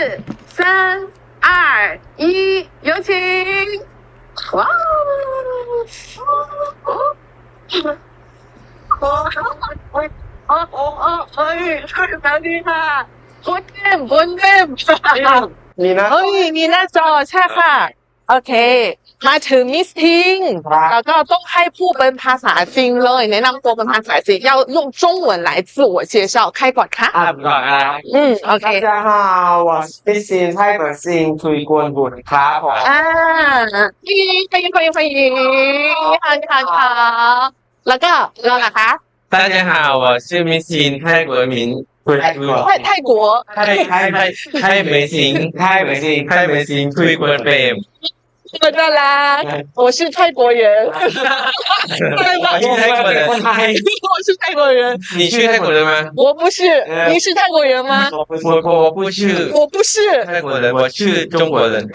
3、2、1，有请！哇！难听ค่ะนี่นะมีหน้าจอใช่ค่ะโอเคมาถึงมิสทิงแล้วก็ต้องให้พูดเป็นภาษาจริงเลยแนะนำตัวเป็นภาษาจริง要用中文来自我介绍开ก่อนค่ะก่อนนะโอเค大家好我是新泰国新คุยกวนบุญครับผม欢迎好แล้วก็เราล่ะคะ大家好我是明星泰国民泰国泰美星คุยกวนเปรม我知道啦，我是泰国人。 我是泰国人。 我是泰国人。 你是泰国人吗？ 我不是。你是泰国人吗？ 我不是。 我不是泰国人，我是中国人。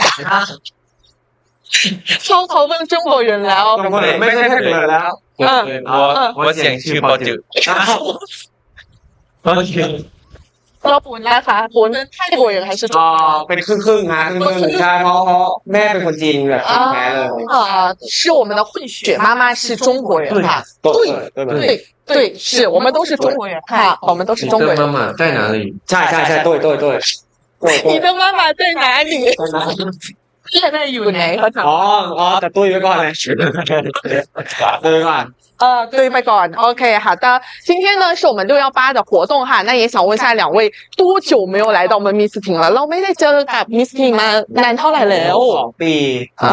超投奔中国人แล้ว中国人ไม่ใช่泰国人แล้ว我想去包酒。OK。 เราปุ่นนะคะปุ่นเป็น泰国人还是中国人เป็นครึ่งๆฮะครึ่งๆใช่เพราะแม่เป็นคนจีนแบบแท้เลย是我们的混血妈妈是中国人哈对是我们都是中国人哈我们都是中国人妈妈在哪里ใช่对你的妈妈在哪里现在อยู่ไหนเขาถามแต่ตุ้ยไว้ก่อนเลยตุ้ยก่อน对ไปก่อนOK好的今天呢是我们618的活动哈那也想问一下两位多久没有来到我们 Miss Ting 了เราไม่ได้เจอกับ Miss Ting มานานเท่าไหร่แล้ว 2 ปี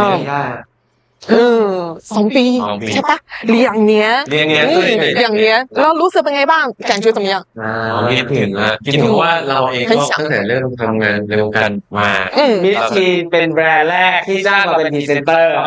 2ปีใช่ปะ2年2年แล้วรู้สึกเป็นไงบ้าง感觉怎么样คิดถึงว่าเราเองก็ตั้งแต่เริ่มทำงานในวงการมามิสทีนเป็นแบรนด์แรกที่จ้างมาเป็นพรีเซนเตอร์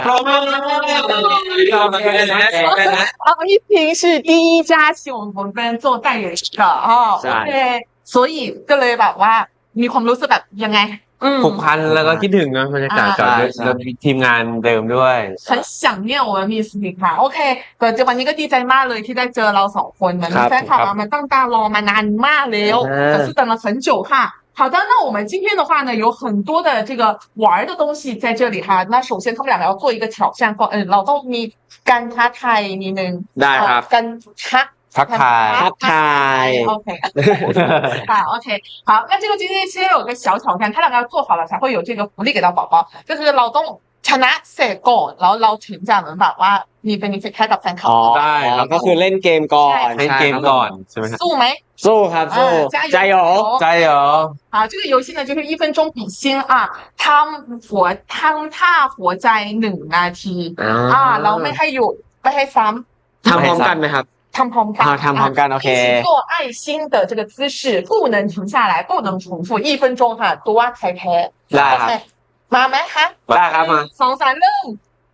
มิสทีน是第一家请我们跟做代言的OK所以ก็เลยแบบว่ามีความรู้สึกแบบยังไงผูกพันแล้วก็คิดถึงนะบรรยากาศกับทีมงานเดิมด้วย很想念我们 Miss Ting ค่ะโอเคแต่วันนี้ก็ดีใจมากเลยที่ได้เจอเรา2คนมันแฟนคลับมันตั้งตารอมานานมากแล้ว可是等了很久哈好的那我们今天的话呢有很多的这个玩的东西在这里哈那首先他们两个要做一个挑战ก่อนเราต้องมีการท้าทายนิดนึงได้ครับการทักทาย OK 好 OK 好那这个今天先有个小挑战他两个要做好了才会有这个福利给到宝宝就是เราต้องชนะเสร็จก่อนแล้วเราถึงจะเหมือนแบบว่ามีเป็นฟิกให้กับแฟนคลับได้แล้วก็คือเล่นเกมก่อนเล่นเกมก่อนใช่ไหมสู้ไหมสู้ครับสู้加油好这个游戏呢就是1分钟比心啊ทำท่าหัวใจ1นาทีเราไม่ให้หยุดไม่ให้ซ้ำทำพร้อมกันไหมครับทำพร้อมกันโอเค做爱心的这个姿势不能停下来不能重复1分钟哈ตัวใครแพ้ได้ครับมาไหมคะได้ครับมา 2 3เริ่ม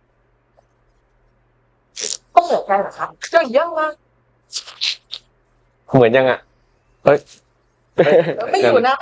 ต้องเหมือนกันเหรอครับจะ一样吗เหมือนยังอ่ะไม่อยู่นะ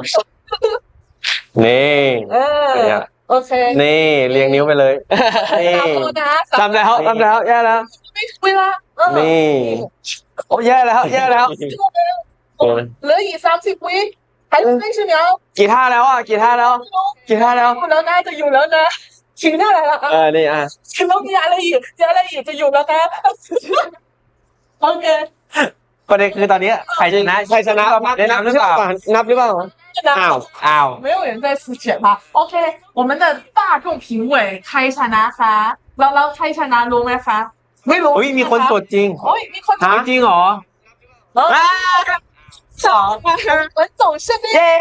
นี่โอเคนี่เรียงนิ้วไปเลยนี่จำแล้วแย่แล้วไม่ถูกเวลานี่โอ้แย่แล้วเหลืออีก30วิ还有30秒กี่ท่าแล้วอยู่แล้วนะจะอยู่แล้วนะถึงเท่าไหร่ละนี่ถึงต้องมีอะไรอีกจะอยู่แล้วนะโอเคประเด็นคือตอนนี้ใครชนะนับหรือเปล่าอ้าว没有人在撕钱吧 OK 我们的大众评委ใครชนะคะแล้วใครชนะรู้ไหมคะไม่รู้มีคนกดจริงมีคนกดจริงเหรอ文总胜利เย้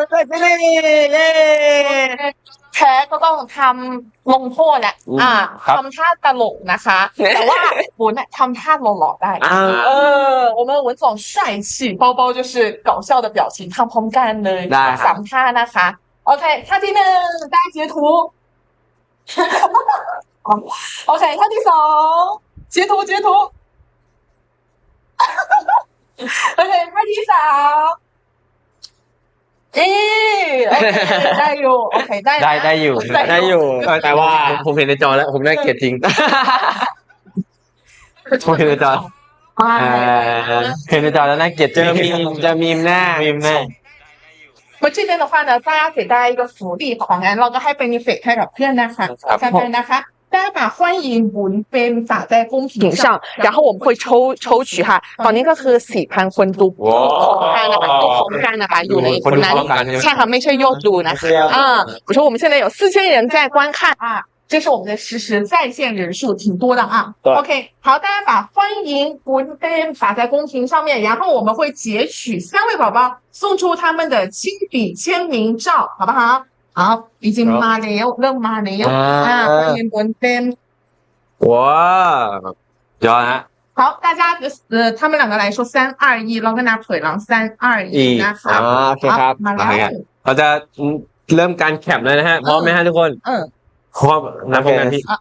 แพ้ก็ต้องทำลงโทษแหละทำท่าตลกนะคะแต่ว่าวุ้นทำท่าหล่อๆได้我们文总帅气包包就是搞笑的表情ทำพร้อมกันเลย3ท่านะคะโอเคท่าที่1ได้截图โอเคท่าที่2截图โอเคท่าที่3ได้อยู่โอเคได้อยู่แต่ว่าผมเห็นในจอแล้วผมน่าเกลียดจริงผมเห็นในจอแล้วน่าเกลียดจะมีมแน่那么这边的话呢，大家给大家一个福利ของงั้นเราก็ให้ benefit ให้กับเพื่อนนะคะแฟนๆนะคะ大家把欢迎文เป็น打在公屏上，然后我们会抽取哈，ตอนนี้ก็คือ4,000คนดูของกันนะคะดูของกันนะคะอยู่ในคนนั้นใช่ค่ะไม่ใช่โยกดูนะคะ我说我们现在有4000人在观看啊。这是我们的实时在线人数，挺多的啊。OK， 好，大家把欢迎文本打在公屏上面，然后我们会截取3位宝宝送出他们的亲笔签名照，好不好？好，已经มาแล้วเริ่มมาแล้ว欢迎文本。 哇，有啊。 好，大家他们两个来说3、2、1，เราก็นับถอยหลัง3、2、1นะคะโอเคครับมาแล้วเราจะเริ่มการแคปเลยนะฮะพร้อมไหมฮะทุกคนพร้อมนับพร้อมกันพี่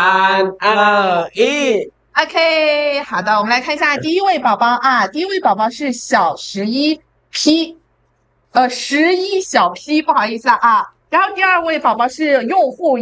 3、2、1。 OK， 好的，我们来看一下第一位宝宝啊，第一位宝宝是小11P， 11小 P， 不好意思啊。然后第二位宝宝是用户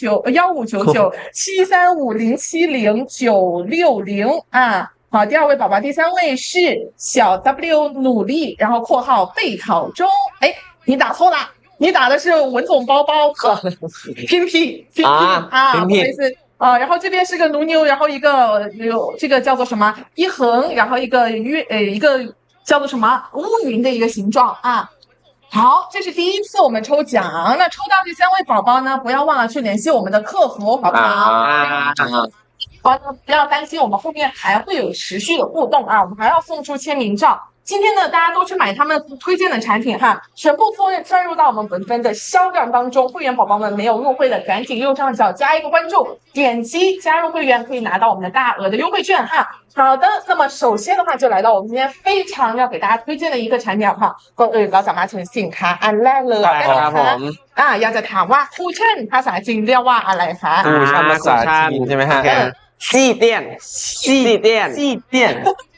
15997350709060啊。好，第二位宝宝，第三位是小 W 努力，然后括号备考中。哎，你打错了，你打的是文总包包拼拼啊，不好意思。然后这边是个奴牛，然后一个有这个叫做什么一横，然后一个一个叫做什么乌云的一个形状啊。好，这是第一次我们抽奖，那抽到这3位宝宝呢，不要忘了去联系我们的客服，好不好？不要担心，我们后面还会有持续的互动啊，我们还要送出签名照。今天呢，大家都去买他们推荐的产品哈，全部算入到我们本分的销量当中。会员宝宝们没有入会的，赶紧右上角加一个关注，点击加入会员，可以拿到我们的大额的优惠券哈。好的，那么首先的话就来到我们今天非常要给大家推荐的一个产品哈，ก็เราสามารถถึงสินค้าอันแรกเลยนะคะอยากจะถามว่าคูชั่นภาษาจีนเรียกว่าอะไรคะคูชั่นภาษาจีนใช่ไหมฮะซี่เตี้ยนซี่เตี้ยนซี่เตี้ยน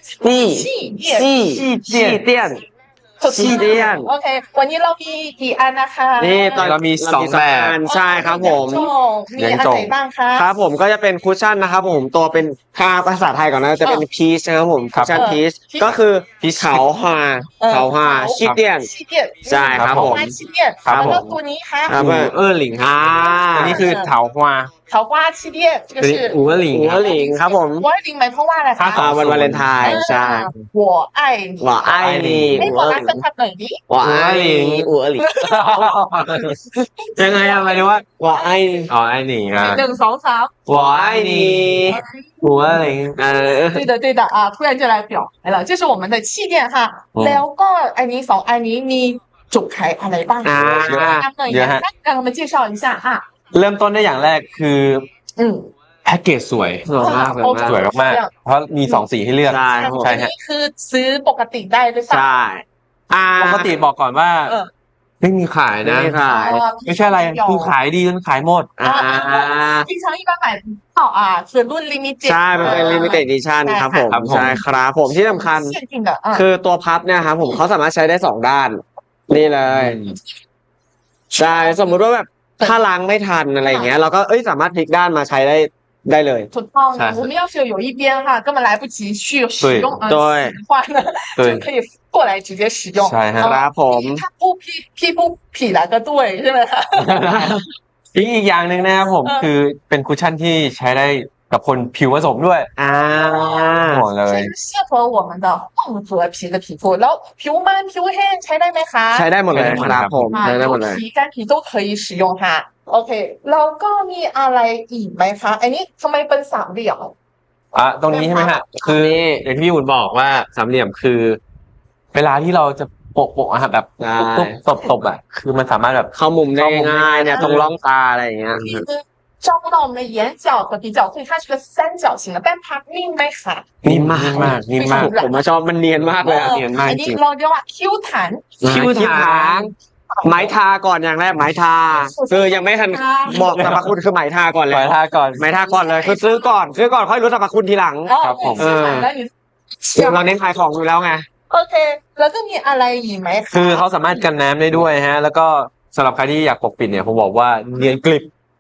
โอเควันนี้เรามีกี่อันนะคะนี่ตอนเรามี2แบบใช่ครับผมมีอันไหนบ้างคะครับผมก็จะเป็นคุชชั่นนะครับผมตัวเป็นภาษาไทยก่อนนะจะเป็นพีชนะครับผมคุชชั่นพีชก็คือเขาฮาชีเตียนใช่ครับผมแล้วก็ตัวนี้ค่ะหลิงอันนี้คือเถาฮวา桃花气垫这个是 520ครับผม 520หมายความว่าอะไรคะวันวาเลนไทน์ใช่我爱你ให้บอกรักสักคำหน่อยดิ我爱你ยังไงอะหมายถึงว่า我爱你爱你啊 1、2、3 我爱你520 对的啊突然就来表白了这是我们的气垫哈แล้วก็อันนี้2อันนี้มีจุกไข่อะไรบ้าง让我们介绍一下哈เริ่มต้นได้อย่างแรกคือแพ็กเกจสวยมากสวยมากเพราะมี2สีให้เลือกใช่ฮะนี่คือซื้อปกติได้ด้วยใช่ปกติบอกก่อนว่าไม่มีขายนะไม่ใช่อะไรคือขายดีจนขายหมด平常一般买到是รุ่น limited ใช่มันเป็น limited edition ครับผมใช่ครับผมที่สำคัญคือตัวพับเนี่ยครับผมเขาสามารถใช้ได้2ด้านนี่เลยใช่สมมุติว่าแบบถ้าล้างไม่ทันอะไรอย่างเงี้ยเราก็สามารถพลิกด้านมาใช้ได้เลยถูกต้อง我们要是有一边哈根本来不及去使用对话呢就可以过来直接使用ใช่ครับผม它不劈来个对ใช่ไหมคะอีกอย่างหนึ่งนะครับผมคือเป็นคุชชั่นที่ใช้ได้กับคนผิวผสมด้วยบอกเลย适合我们的混合皮的皮肤แล้วผิวมันผิวแห้งใช้ได้ไหมคะใช้ได้หมดเลยครับผมใช้ได้หมดเลย皮干皮都可以使用它โอเคแล้วก็มีอะไรอีกไหมคะอันนี้ทำไมเป็น3เหลี่ยมตรงนี้ใช่ไหมฮะคืออย่างที่พี่อุ่นบอกว่า3เหลี่ยมคือเวลาที่เราจะโปะอะแบบตบอะคือมันสามารถแบบเข้ามุมได้ง่ายเนี่ยตรงร่องตาอะไรอย่างเงี้ย照顾到我们的眼角和鼻角，所以它是个3角形的，但它นิ่มไหมคะนิ่มมากผมชอบมันเนียนมากเลยเนียนมากจริงเราเรียกว่าคิ้วฐานไม้ทาก่อนอย่างแรกไม้ทาคือยังไม่ทันบอกสรรพคุณคือไม้ทาก่อนเลยไม้ทาก่อนเลยคือซื้อก่อนค่อยรู้สรรพคุณทีหลังครับผมเราเน้นขายของอยู่แล้วไงโอเคแล้วก็มีอะไรอีกไหมคือเขาสามารถกันน้ำได้ด้วยฮะแล้วก็สำหรับใครที่อยากปกปิดเนี่ยผมบอกว่าเนียนกริบ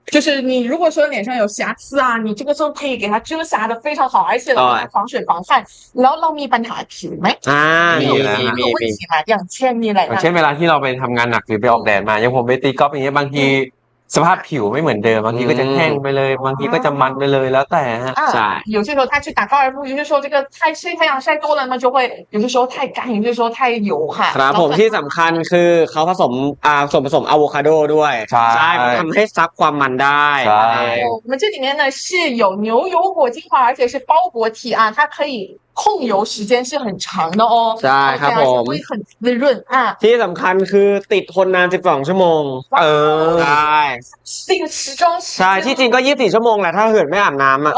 就是你如果说脸上有瑕疵啊，你这个时候可以给它遮瑕的非常好，而且防水防汗แล้วเรามีปัญหาผิวไหมมีอย่างเช่นนี่แหละอย่างเช่นเวลาที่เราไปทำงานหนักหรือไปออกแดดมาอย่างผมไปตีกอล์ฟอย่างเงี้ยบางทีสภาพผิวไม่เหมือนเดิมบางทีก็จะแห้งไปเลยบางทีก็จะมันไปเลยแล้วแต่ฮะใช่有些时候他去打高尔夫有些时候这个太阳晒多了那就会有些时候太干有些时候太油哈ครับผมที่สำคัญคือเขาผสมส่วนผสมอะโวคาโดด้วยใช่ทำให้ซับความมันได้ใช่我们这里面呢是有牛油果精华而且是包裹体啊它可以控油时间是很长的哦ใช่ครับผม会很滋润啊ที่สำคัญคือติดทนนาน12ชั่วโมงใช่ใช่ที่จริงก็24ชั่วโมงแหละถ้าเกิดไม่อาบน้ำอ่ะ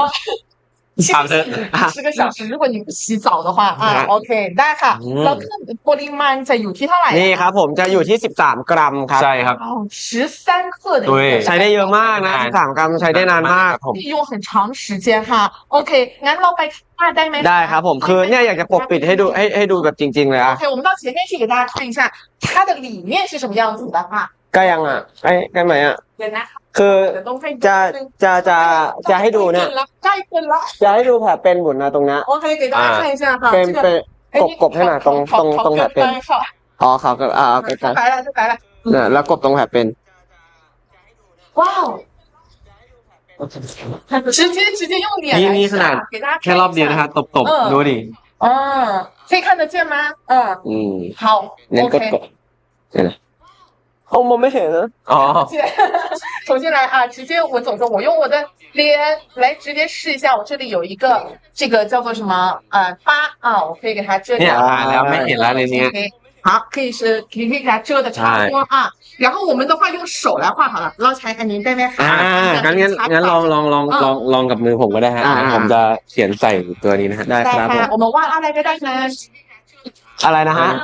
10个小时如果你不洗澡的话OK ได้ค่ะแล้วปริมาณจะอยู่ที่เท่าไหร่นี่ครับผมจะอยู่ที่13กรัมครับใช่ครับ 13克的ใช้ได้เยอะมากนะ13กรัมใช้ได้นานมาก用很长时间哈 OK งั้นเราไปได้ไหมได้ครับผมคือเนี่ยอยากจะปกปิดให้ดูแบบจริงๆเลยอ่ะ OK 我们到前面去给大家看一下它的里面是什么样子的哈ใกล้ยังอ่ะใกล้ไหมอ่ะเดี๋ยวนะคือจะให้ดูเนี่ยใกล้เกินละจะให้ดูแผลเป็นบุ๋นนะตรงเนี้ยโอเค给大家看一下哈เป็นกบให้หน่อยตรงแผลเป็นอ๋อเขาก็ใกล้ๆเนี่ยแล้วกบตรงแผลเป็นว้าว直接用脸นี่ขนาดแค่รอบเดียวนะคะตบดูดิ可以看得见吗好 OK 我没写的首先来啊，直接我走着，我用我的脸来直接试一下，我这里有一个这个叫做什么疤啊，我可以给它遮掉。 แล้วไม่เห็นแล้วในนี้好，可以给它遮的差不多啊。然后我们的话用手来画好了，捞起来看您在那งั้นลองกับมือผมก็ได้ฮะผมจะเขียนใส่ตัวนี้นะฮะได้ครับ我们画อะไรก็ได้นะอะไรนะฮะ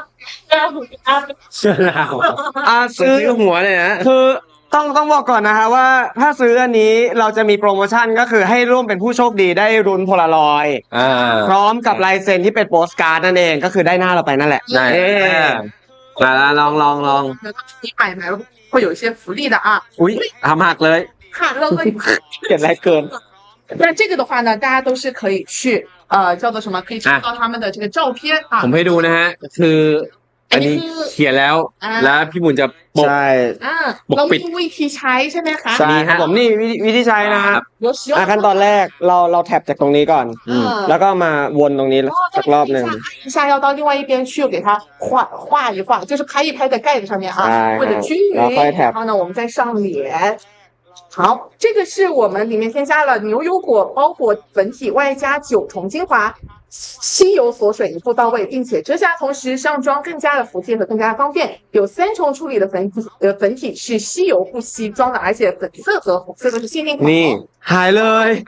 ซื้อหัวเลยนะคือต้องบอกก่อนนะฮะว่าถ้าซื้ออันนี้เราจะมีโปรโมชั่นก็คือให้ร่วมเป็นผู้โชคดีได้รุนโพลารอยด์พร้อมกับลายเซ็นที่เป็นโปสการ์ดนั่นเองก็คือได้หน้าเราไปนั่นแหละมาลอง你买会有一些福利的啊อุ้ยทำหักเลยเกิดอะไรเกิน那这个的话呢大家都是可以去叫做什么可以看到他们的这个照片啊ผมให้ดูนะฮะคืออันนี้เขียนแล้วพี่บุญจะปกเรามีวิธีใช้ใช่ไหมคะใช่ครับผมนี่วิธีใช้นะครับขั้นตอนแรกเราแท็บจากตรงนี้ก่อนแล้วก็มาวนตรงนี้สักรอบนึง一下要到另外一边去给它画一画就是拍一拍在盖子上面啊或者均匀然后呢我们再上脸好，这个是我们里面添加了牛油果包裹粉体，外加9重精华，吸油锁水一步到位，并且遮瑕同时上妆更加的服帖和更加的方便。有3重处理的粉体是吸油不吸妆的，而且粉色和红色都是限定款。 นี่หายเลย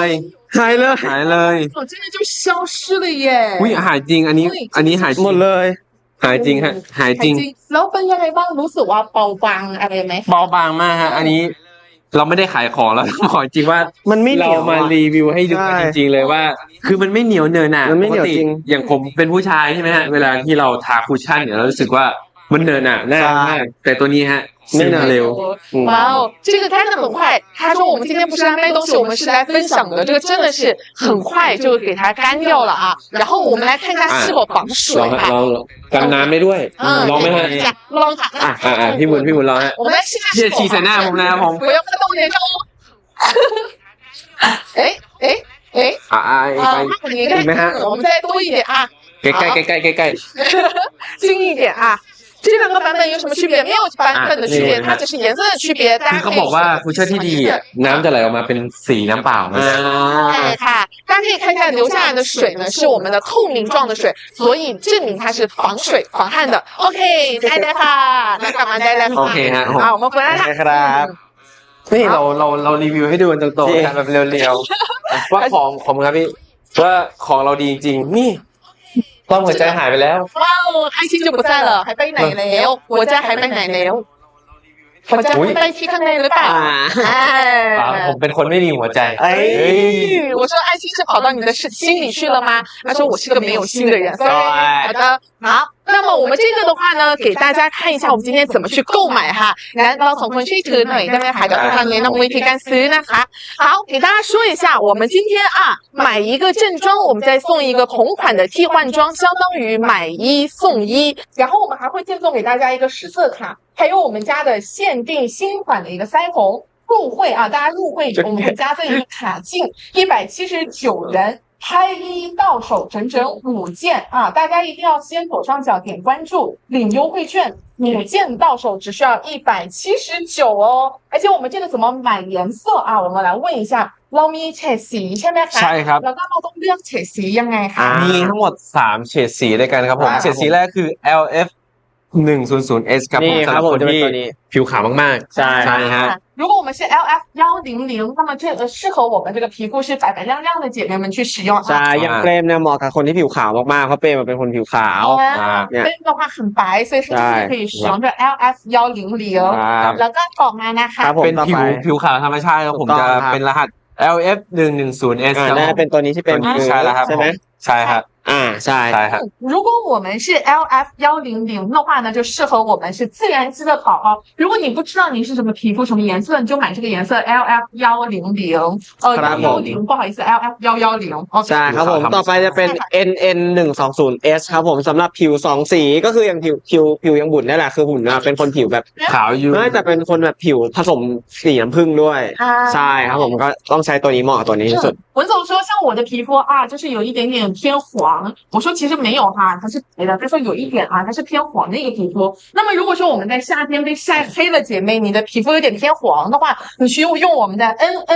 真的就消失了耶！ อุ้ยหายจริงอันนี้หายหมดเลยหายจริงฮะหายจริงแล้วเป็นยังไงบ้างรู้สึกว่าเบาบางอะไรไหมเบาบางมากฮะอันนี้เราไม่ได้ขายของแล้วบอกจริงว่ามันไม่เหนียวเรามารีวิวให้ดูกันจริงๆเลยว่าคือมันไม่เหนียวเนินมันไม่เหนียวจริงอย่างผมเป็นผู้ชายใช่ไหมฮะเวลาที่เราทาคุชชั่นเนี่ยเรารู้สึกว่ามันเนินหน้ามากแต่ตัวนี้ฮะไม่เนินเร็ว哇哦这个干得很快他说我们今天不是来卖东西我们是来分享的这个真的是很快就给它干掉了啊然后我们来看一下是否防水กันน้ำได้ด้วยลองไหมฮะลองค่ะพี่บุญลองฮะ我们来试一下ฉีดใส่หน้าผมนะครับผม不要看到我脸上哎我们再多一点啊ใกล้近一点啊这2个版本有什么区别没有版本的区别它只是颜色的区别大家เขาบอกว่าคุชชั่นที่ดีน้ำจะไหลออกมาเป็นสีน้ำเปล่า对ค่ะ大家可以看一下流下来的水呢是我们的透明状的水所以证明它是防水防汗的 OK ได้ค่ะ那干嘛ได้แล้วโอเคฮะ好我们回来了ครับนี่เรารีวิวให้ดูกันตรงๆกันแบบเร็วๆว่าของครับพี่ว่าของเราดีจริงๆนี่ต้องหัวใจหายไปแล้วว้าวไอชิ就不在了หายไปไหนแล้วหัวใจหายไปไหนแล้วหัวใจไปที่ข้างในหรือเปล่าผมเป็นคนไม่มีหัวใจ我说爱情是跑到你的心里去了吗他说我是个没有心的人好的好那么我们这个的话呢，给大家看一下我们今天怎么去购买哈。来，เราสองคนช่วยถือหน่อยได้ไหมคะเดี๋ยวทางนี้นำวิธีการซื้อนะคะ好，给大家说一下，我们今天买一个正装，我们再送一个同款的替换装，相当于买一送一。然后我们还会赠送给大家一个10色卡，还有我们家的限定新款的一个腮红。入会大家入会我们会加赠一个卡镜，179人。拍一到手整整5件大家一定要先左上角点关注，领优惠券，5件到手只需要179哦。而且我们这个怎么买颜色我们来问一下เรามีเฉดสีใช่ไหมคะใช่ครับแล้วก็เราต้องเลือกเฉดสียังไงคะมีทั้งหมด3เฉดสีด้วยกันครับผมเฉดสีแรกคือ LF 100S ครับผมสำหรับคนที่ผิวขาวมากๆใช่ฮะ如果我们是 LF 100，那么这个适合我们这个皮肤是白白亮亮的姐妹们去使用ใช่อย่างเปรมเนี่ยเหมาะกับคนที่ผิวขาวมากๆเพราะเปรมเป็นคนผิวขาวเปรม的话很白所以说可以使用这 LF 100แล้วก็กล่องมานะคะเป็นผิวขาวธรรมชาติครับผมจะเป็นรหัส LF 110S น่าเป็นตัวนี้ที่เป็นใช่แล้วครับใช่ไหมใช่ครับใช่如果我们是 LF 100的话呢，就适合我们是自然肌的宝宝。如果你不知道您是什么皮肤什么颜色，你就买这个颜色 LF 100110不好意思 LF 110 ใช่ครับผมต่อไปจะเป็น NN 120S ครับผมสำหรับผิว2สีก็คืออย่างผิวยังบุญนี่แหละคือบุญเป็นคนผิวแบบขาวอยู่ไม่แต่เป็นคนแบบผิวผสมสีน้ำผึ้งด้วยใช่ครับผมก็ต้องใช้ตัวนี้เหมาะกับตัวนี้ที่สุด文总说像我的皮肤就是有一点点偏黄，我说其实没有它是白的，他说有一点它是偏黄的一个皮肤。那么如果说我们在夏天被晒黑的姐妹，你的皮肤有点偏黄的话，你需要用我们的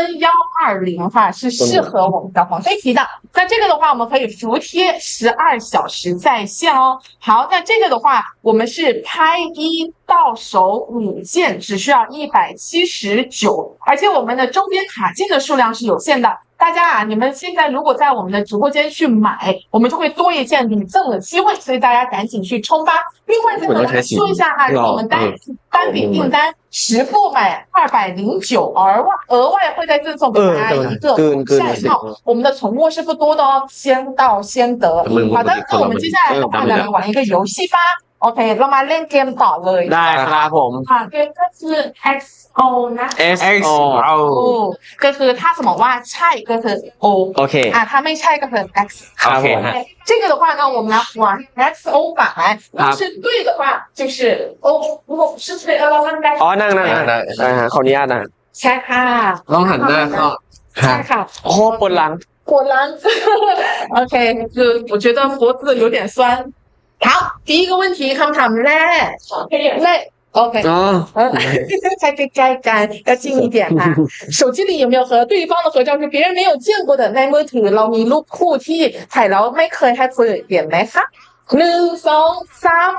NN120是适合我们的黄黑皮的。那这个的话我们可以服贴12小时在线哦。好，那这个的话我们是拍一到手5件只需要179，而且我们的周边卡镜的数量是有限的。大家你们现在如果在我们的直播间去买，我们就会多一件礼赠的机会，所以大家赶紧去冲吧。另外再和大家说一下如果我们单笔订单10部买209，额外会再赠送给大家一个晒套。我们的存货是不多的哦，先到先得。好的，那我们接下来的话呢，来玩一个游戏吧。โอเคเรามาเล่นเกมต่อเลยได้ครับผมเกมก็คือ XO นะ XO ก็คือถ้าสมมติว่าใช่ก็คือ O โอเคถ้าไม่ใช่ก็คือ X ครับผม这个的话呢我们来玩 XO 版如果是对的话就是 O 如果不是对เรานั่งได้นั่งขออนุญาตนะใช่ค่ะต้องหันหน้าก็ใช่ค่ะโคตรปวดหลัง OK 就我觉得脖子有点酸好，第一个问题คำถามแรกOK 才可以摘干要近一点手机里有没有和对方的合照是别人没有见过的ในมือถือเรามีรูปคู่ที่ถ่ายแล้วไม่เคยให้คนอื่นเห็นไหมคะ1 2 3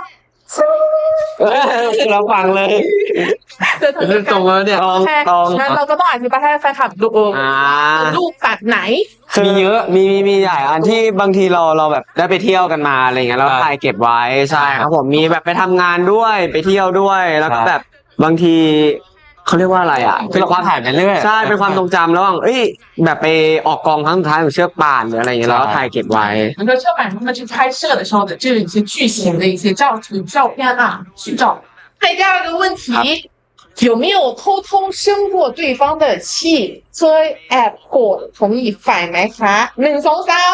เราฟังเลยตรงแล้วเนี่ยตรงงั้นเราก็ต้องอธิบายให้แฟนคลับดูรูปแบบไหนคือมีเยอะมีหลายอันที่บางทีเราแบบได้ไปเที่ยวกันมาอะไรเงี้ยเราถ่ายเก็บไว้ใช่ครับผมมีแบบไปทำงานด้วยไปเที่ยวด้วยแล้วก็แบบบางทีเขาเรียกว่าอะไรเป็นความถ่ายไปเรื่อยใช่เป็นความทรงจำระหว่างแบบไปออกกองครั้งสุดท้ายของเชือกป่านหรืออะไรเงี้ยเราถ่ายเก็บไว้很多เชือกป่าน他们去拍摄的时候的这一些剧情的一些照片剧照第二个问题有没有偷偷生过对方的气เคยแอบโกรธ同意ฝ่ายไหมคะ1 2 3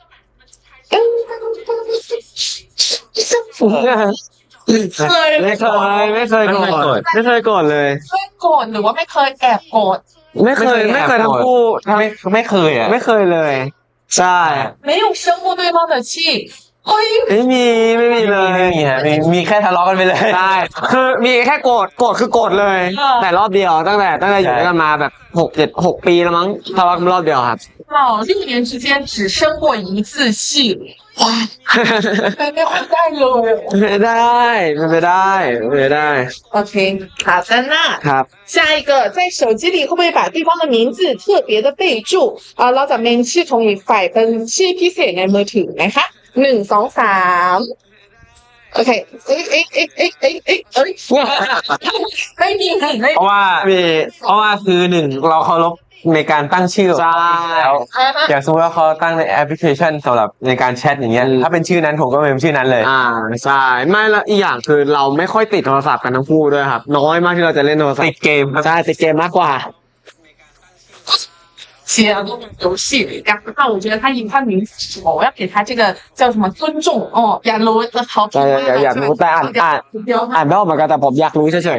ไม่เคยโกรธเลยโกรธหรือว่าไม่เคยแอบโกรธไม่เคยทั้งคู่ไม่เคยไม่เคยเลยใช่没有生过对方的气ไม่มีเลยมีแค่ทะเลาะกันไปเลยใช่คือมีแค่โกรธคือโกรธเลยแต่รอบเดียวตั้งแต่อยู่ด้วยกันมาแบบ6 ปีแล้วมั้งทะเลาะกันรอบเดียวครับ 6年之间只生过一次气哇ไม่ค่อยได้เลยไม่ได้ OK 好的นะครับ下一个在手机里会不会把对方的名字特别的备注เราจะเมนชื่อของอีกฝ่ายเป็นชื่อพิเศษในมือถือไหมคะ1 2 3 OK，ไม่มีเพราะว่าคือหนึ่งเราเคารพในการตั้งชื่อแล้วอย่างสมมติว่าเขาตั้งในแอปพลิเคชันสำหรับในการแชทอย่างเงี้ยถ้าเป็นชื่อนั้นผมก็เป็นชื่อนั้นเลยใช่ไม่แล้วอีกอย่างคือเราไม่ค่อยติดโทรศัพท์กันทั้งคู่ด้วยครับน้อยมากที่เราจะเล่นโทรศัพท์ติดเกมใช่ติดเกมมากกว่า写游戏，然后那我觉得他赢他名字是什么？我要给他这个叫什么尊重哦，亚罗好听啊，อยากรู้แต่อ่านไม่ออกเหมือนกันแต่ผมอยากรู้เฉย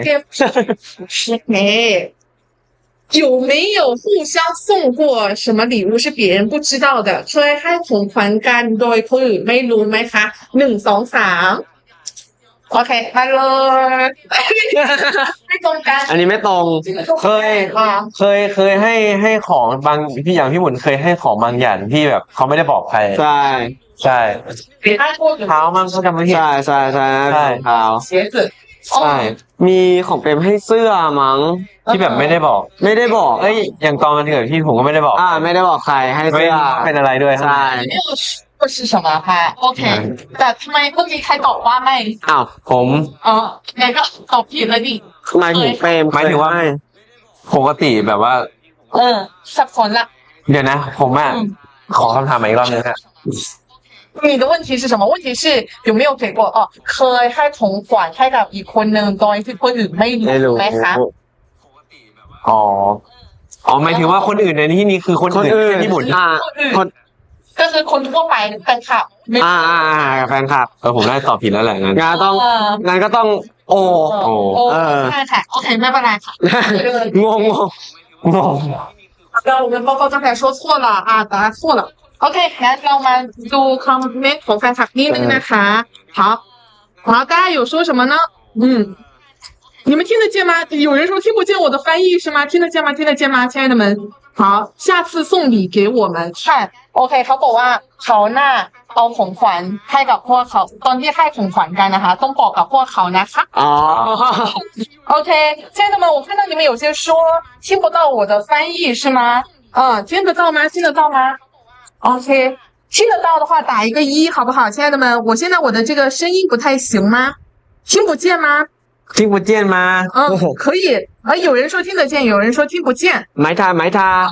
ๆ有没有互相送过什么礼物是别人不知道的เคยให้ของขวัญกันโดยคนอื่นไม่รู้ไหมคะ1 2 3โอเคมาเลยไม่ตรงกันอันนี้ไม่ตรงเคยให้ของบางพี่อย่างพี่หมุนเคยให้ของบางอย่างที่แบบเขาไม่ได้บอกใครใช่เท้ามันเขาจำไม่ผิดใช่เท้าใช่มีของเปรมให้เสื้อมั้งที่แบบไม่ได้บอกเอ้ยอย่างตอนมันเกิดพี่ผมก็ไม่ได้บอกไม่ได้บอกใครให้เสื้อเป็นอะไรด้วยใช่是什么คะโอเคแต่ทำไมเมื่อกี้ใครตอบว่าไม่ผมงั้นก็ตอบผิดเลยดิหมายถึงเปรมหมายถึงว่าปกติแบบว่าสับสนละเดี๋ยวนะผมขอคำถามอีกรอบนึงฮะ你的问题是什么？问题是有没有给过เคยให้ของขวัญให้กับอีกคนนึงโดยที่คนอื่นไม่รู้ไหมคะหมายถึงว่าคนอื่นในที่นี้คือคนอื่นที่หมุนก็คือคนทั่วไปแฟนคลับแฟนคลับผมได้ตอบผิดแล้วแหละงั้นก็ต้องใช่ค่ะโอเคไม่เป็นไรค่ะงง我们报告刚才说错了答案错了OK งั้นเรามาดูคอมเมนต์ของแฟนคลับนิดนึงนะคะ好大家有说什么呢你们听得见吗？有人说听不见我的翻译是吗？听得见吗？听得见吗？亲爱的们，好，下次送礼给我们看。OK เขาบอกว่าเขาน่าเอาของขวัญให้กับพวกเขาตอนที่ให้ของขวัญกันนะคะต้องบอกกับพวกเขานะคะOK 亲爱的们，我看到你们有些说听不到我的翻译是吗？听得到吗？听得到吗？OK 听得到的话打一个1好不好？亲爱的们，我现在我的这个声音不太行吗？听不见吗？ 听不见吗？ 可以。有人说听得见，有人说听不见。 埋他。 埋他。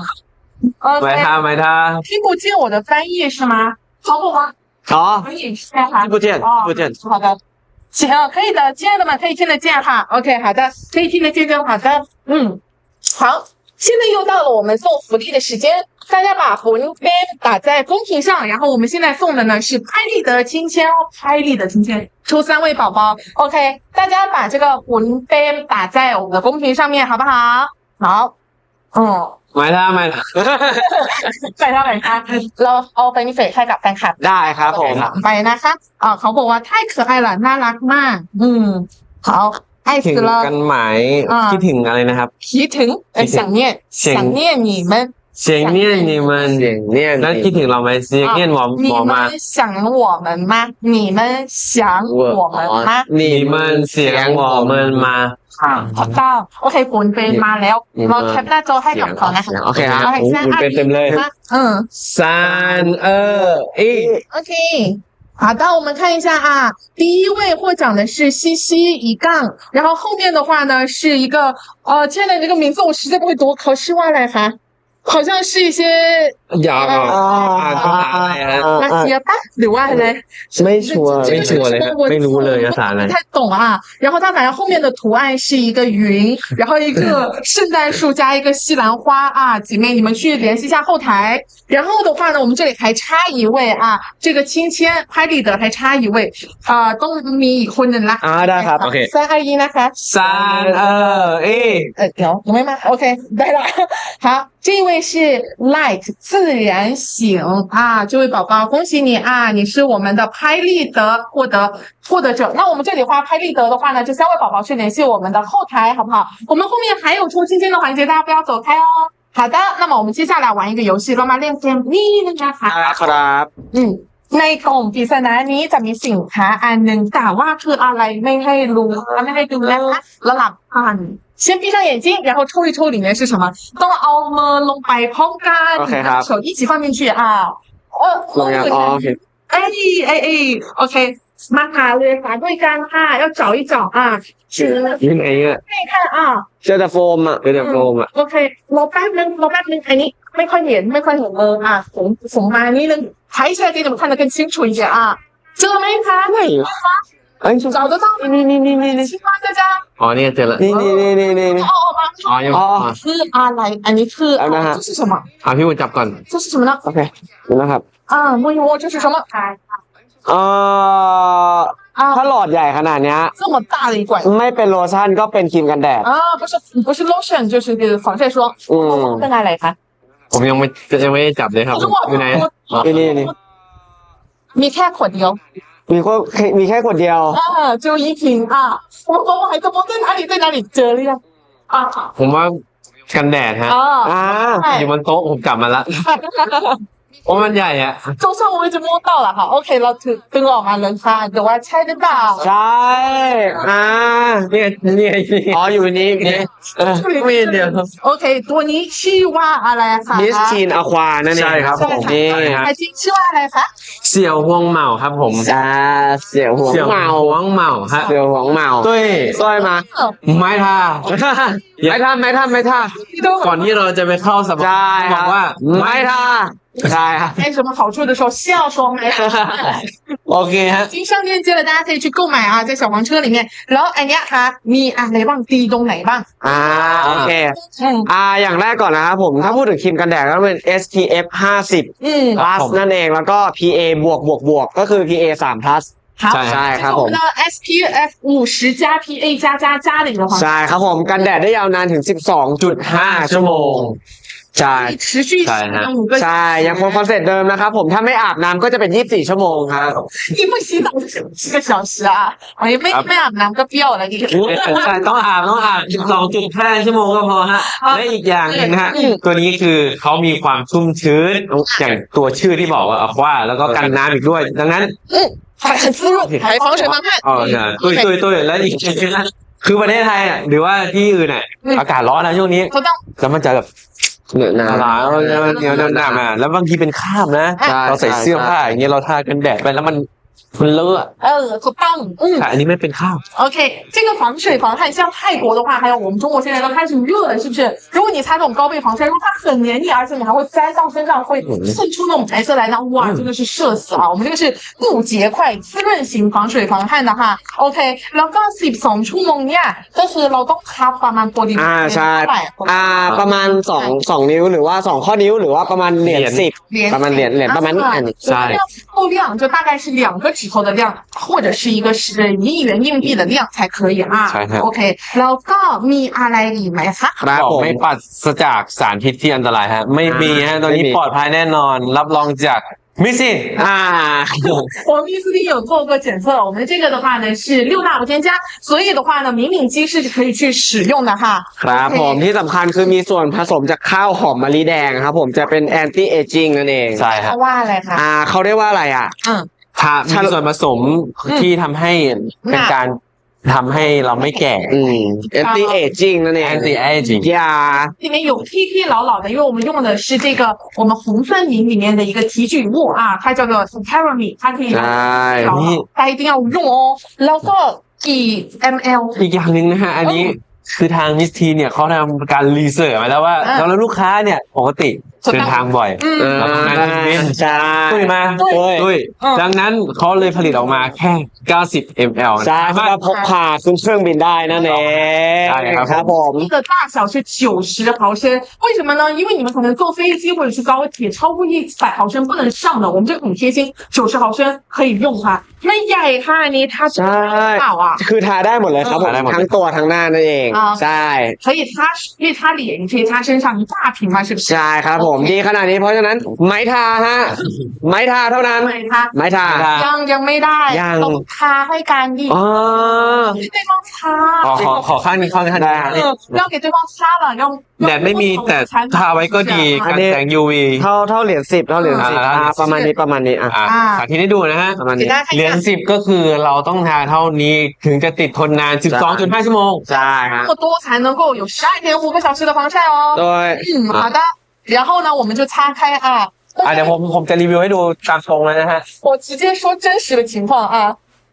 听不见我的翻译是吗？好不好？ 好。 可以听不见。 好的。行，可以的，亲爱的们可以听得见哈。OK， 好的，可以听得见就好的。好。现在又到了我们送福利的时间，大家把红杯打在公屏上，然后我们现在送的呢是拍立得亲签拍立得亲签，抽3位宝宝。OK， 大家把这个红杯打在我们的公屏上面，好不好？好， 埋他เราเอาไปนิเฟกให้กับแฟนคลับได้ครับผมไปนะคะเขาบอกว่า太可爱了น่ารักมาก好爱死了กันหมายคิดถึงอะไรนะครับคิดถึง想念你们想念你们แล้วคิดถึงเราไหม想念我吗想我们吗你们想我们吗你们想我们吗ถูกต้องโอเคปุ่นเป็นมาแล้วเราแคปหน้าจอให้กับเขานะคะโอเคครับปุ่นเป็นเต็มเลย3 2 1 OK好的，我们看一下第一位获奖的是西西一杠，然后后面的话呢是一个亲爱的这个名字我实在不会读，考试ว่าอะไรคะ好像是一些ยาวรัสเซียปะหรือว่าอะไรไม่ชัวร์เลยไม่รู้เลยภาษาอะไร不太懂然后它反正后面的图案是一个云然后一个圣诞树加一个西兰花姐妹你们去联系一下后台然后的话呢我们这里还差一位这个亲签拍立得还差一位ต้องมีอีกคนนึงละได้ครับโอเค 3 2 1นะคะ 3 2 1 เดี๋ยวยังไม่มาโอเคได้ละ好这一位是 Light 自然醒这位宝宝恭喜你你是我们的拍立得获得者那我们这里拍立得的话呢这3位宝宝去联系我们的后台好不好我们后面还有抽亲签的环节大家不要走开好的那么我们接下来玩一个游戏เรามาเล่นเกมนี้นะคะครับในกล่องปริศนานี้จะมีสินค้าอันหนึ่งแต่ว่าคืออะไรไม่ให้รู้ไม่ให้ดูนะคะระหลับ先闭上眼睛然后抽一抽里面是什么ต้องเอามือลงไปพร้อมกัน手一起放进去ลงยังโอเค OK มาหาเลยค่ะด้วยกันค่ะ要找一找啊是ยังไงอ่ะ可以看啊เจอแต่โฟมอ่ะโอเครอแป๊บนึงอันนี้ไม่ค่อยเห็นอ่ะส่งมานิดนึง抬起来给你们看得更清楚一些啊เจอไหมคะไม่เอ้ย找得到นี่青蛙大家อ๋อเนี่ยเจอแล้วนี่อ๋อคืออะไรอันนี้คือ这是什么พี่วุ้นจับก่อน这是什么呢โอเคนะครับ摸一摸这是什么ถ้าหลอดใหญ่ขนาดนี้这么大的一罐ไม่เป็นโลชั่นก็เป็นครีมกันแดด不是 lotion 就是防晒霜เป็นอะไรคะผมยังไม่ได้จับเลยครับอยู่ไหนนี่มีแค่ขวดเดียวมีแค่ขวดเดียว就一瓶我还在摸在哪里เจอหรือยังผมว่ากันแดดฮะอยู่บนโต๊ะผมจับมาละโอ้มันใหญ่อ่ะ中上我已经摸到了哈 OK เราถือดึงออกมาเลยค่ะเดี๋ยวว่าใช่หรือเปล่าใช่เนี่ยอ๋ออยู่นี้ไม่เดียวโอเคตัวนี้ชื่อว่าอะไรคะมิสทีนอควานั่นเองใช่ครับผมนี่ชื่อว่าอะไรคะเสี่ยวฮวงเหมาครับผมเสี่ยวฮวงเหมาฮะเสี่ยวฮวงเหมาต้วยมาไม่ท่าก่อนที่เราจะไปเข้าสัปดาห์บอกว่าไม่ท่าใช่ครับ有什么好处的时候笑说没โอเคฮะ已经上链接了大家可以去购买啊在小黄车里面แล้วอันเนี้ยค่ะมีอะไรบ้างดีตรงไหนบ้างโอเคอย่างแรกก่อนนะครับผมถ้าพูดถึงครีมกันแดดก็เป็น SPF 50 plus นั่นเองแล้วก็ PA บวกก็คือ PA 3 plusใช่ครับผม SPF 50加 PA 加的一个ใช่ครับผมกันแดดได้ยาวนานถึง 12.5 ชั่วโมงใช่ใช่ยังคงคอนเซ็ปต์เดิมนะครับผมถ้าไม่อาบน้ำก็จะเป็น24 ชั่วโมงครับ你不洗澡就7个小时啊ไม่อาบน้ำก็เปรี้ยวแล้วดิใช่ต้องอาบ12.5 ชั่วโมงก็พอฮะและอีกอย่างนึงฮะตัวนี้คือเขามีความชุ่มชื้นอย่างตัวชื่อที่บอกว่าaquaแล้วก็กันน้ำอีกด้วยดังนั้น很滋润还防水防汗ใช่对และอีกคือประเทศไทยอ่ะหรือว่าที่อื่นอ่ะอากาศร้อนนะช่วงนี้แล้วมันจะแบบเหนื่อยหนาหนามาแล้วบางทีเป็นคราบนะเราใส่เสื้อผ้าอย่างเงี้ยเราทากันแดดไปแล้วมันเลอะถูกต้องอันนี้ไม่เป็นข้าว OK 这个防水防汗像泰国的话还有我们中国现在都开始热了是不是如果你擦这种高倍防晒如果它很黏腻而且你还会粘到身上会渗出那种白色来那哇真的是社死啊我们这个是不结块滋润型防水防汗的哈 OK แล้วก็12 ชั่วโมงเนี่ยก็คือเราต้องทาประมาณตัวนี้ใช่ประมาณ2นิ้วหรือว่า2ข้อนิ้วหรือว่าประมาณเหรียญ10ประมาณเหรียญประมาณใช่够量就大概是2个指头的量或者是一个1元硬币的量才可以啊 OK แล้วก็มีอะไรอีกไหมคะไม่ปราศจากสารพิษที่อันตรายฮะไม่มีฮะตัวนี้ปลอดภัยแน่นอนรับรองจากมิสซี่我们密斯汀有做过检测我们这个的话呢是6大无添加所以的话呢敏敏肌是可以去使用的哈ครับผมที่สำคัญคือมีส่วนผสมจากข้าวหอมมะลิแดงครับผมจะเป็น anti aging นั่นเองใช่ครับว่าอะไรคะเขาเรียกว่าอะไรมีส่วนผสมที่ทำให้เป็นการทำให้เราไม่แก่ anti aging นั่นเอง anti aging 里面有 TT 老的因为我们用的是这个我们红森林里面的一个提取物啊它叫做 Cerami 它可以大家一定要用哦แล้วก็กี่ ml อีกอย่างนึงนะฮะอันนี้คือทางมิสทีเนี่ยเขาทำการรีเสิร์ชมาแล้วว่าแล้วลูกค้าเนี่ยปกติเดินทางบ่อยแล้วทำงานที่มิสใช่ด้วยดังนั้นเขาเลยผลิตออกมาแค่90 ml ใช่เพื่อพกพาขึ้นเครื่องบินได้นั่นเองใช่ครับผม这个大小是90毫升为什么呢因为你们可能坐飞机或者是高铁超过100毫升不能上的我们这个很贴心90毫升可以用它ไม่ใหญ่ค่ะอันนี้它ใช่คือทาได้หมดเลยครับผมทั้งตัวทั้งหน้านั่นเองใช่可以擦因为擦脸你可以擦身上一大瓶嘛是不是ใช่ครับผมดีขนาดนี้เพราะฉะนั้นไม้ทาฮะไม้ทาเท่านั้นไม้ทายังไม่ได้ต้องทาให้กันดิ对方擦ขอข้างนี้ข้างได้要给对方擦了要แดดไม่มีแต่ทาไว้ก็ดีกันแสง UV เท่าเหรียญ10ประมาณนี้สาธิตให้ดูนะฮะเหรียญ10ก็คือเราต้องทาเท่านี้ถึงจะติดทนนาน 12.5 ชั่วโมงใช่ครับ这么多才能够有12.5个小时的防晒哦对好的然后呢我们就擦开เดี๋ยวผมจะรีวิวให้ดูตามตรงเลยนะฮะ我直接说真实的情况啊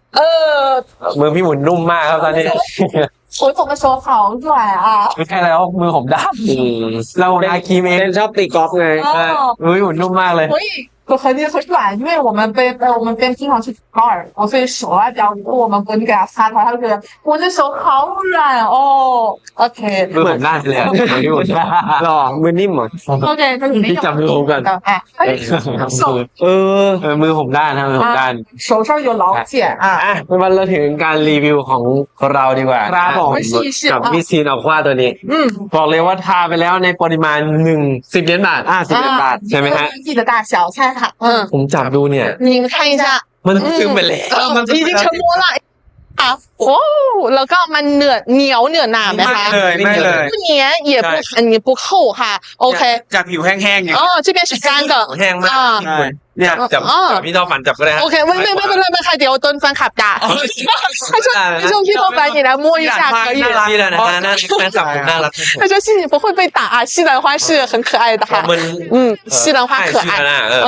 มือพี่หมุนนุ่มมากครับตอนนี้我怎么说好软啊ไม่ใช่แล้วมือผมด้ามเรานาคีเมนชอบตีกอล์ฟไงมือพี่หมุนนุ่มมากเลย我很软，因为我们经常去高尔夫，所以手啊比较多。我们不你给他擦它，他就觉得我的手好软哦。OK， มือผมด้านเลยมือผมด้านหรอมือนิ่มเหรอ OK， 那你没有จับมือผมกัน手มือผมด้านนะมือผมด้าน手上有老茧啊。 มันเราถึงการรีวิวของเราดีกว่าครับผมกับมิสซีนอควาตัวนี้บอกเลยว่าทาไปแล้วในปริมาณ10 เหรียญบาท 10 เหรียญบาทใช่ไหมฮะ的大小ใช่ค่ะผมจับดูเนี่ย你们看一下มันซึมไปแล้วมัน已经成膜了โอ้แล้วก็มันเหนียวหนาไหมคะไม่เลย不黏也不你不厚ค่ะโอเคจากผิวแห้งๆอย่าง这边是干的แห้งมากเนี่ยจับพี่ทอฝันจับก็ได้โอเคไม่ค่ะเดี๋ยวต้นฟันขับด่าให้ช่วงพี่ทอฝัน你来摸一下可以พี่แล้วนะน่าจับผมน่ารัก他说西你不会被打啊西兰花是很可爱的哈西兰花可爱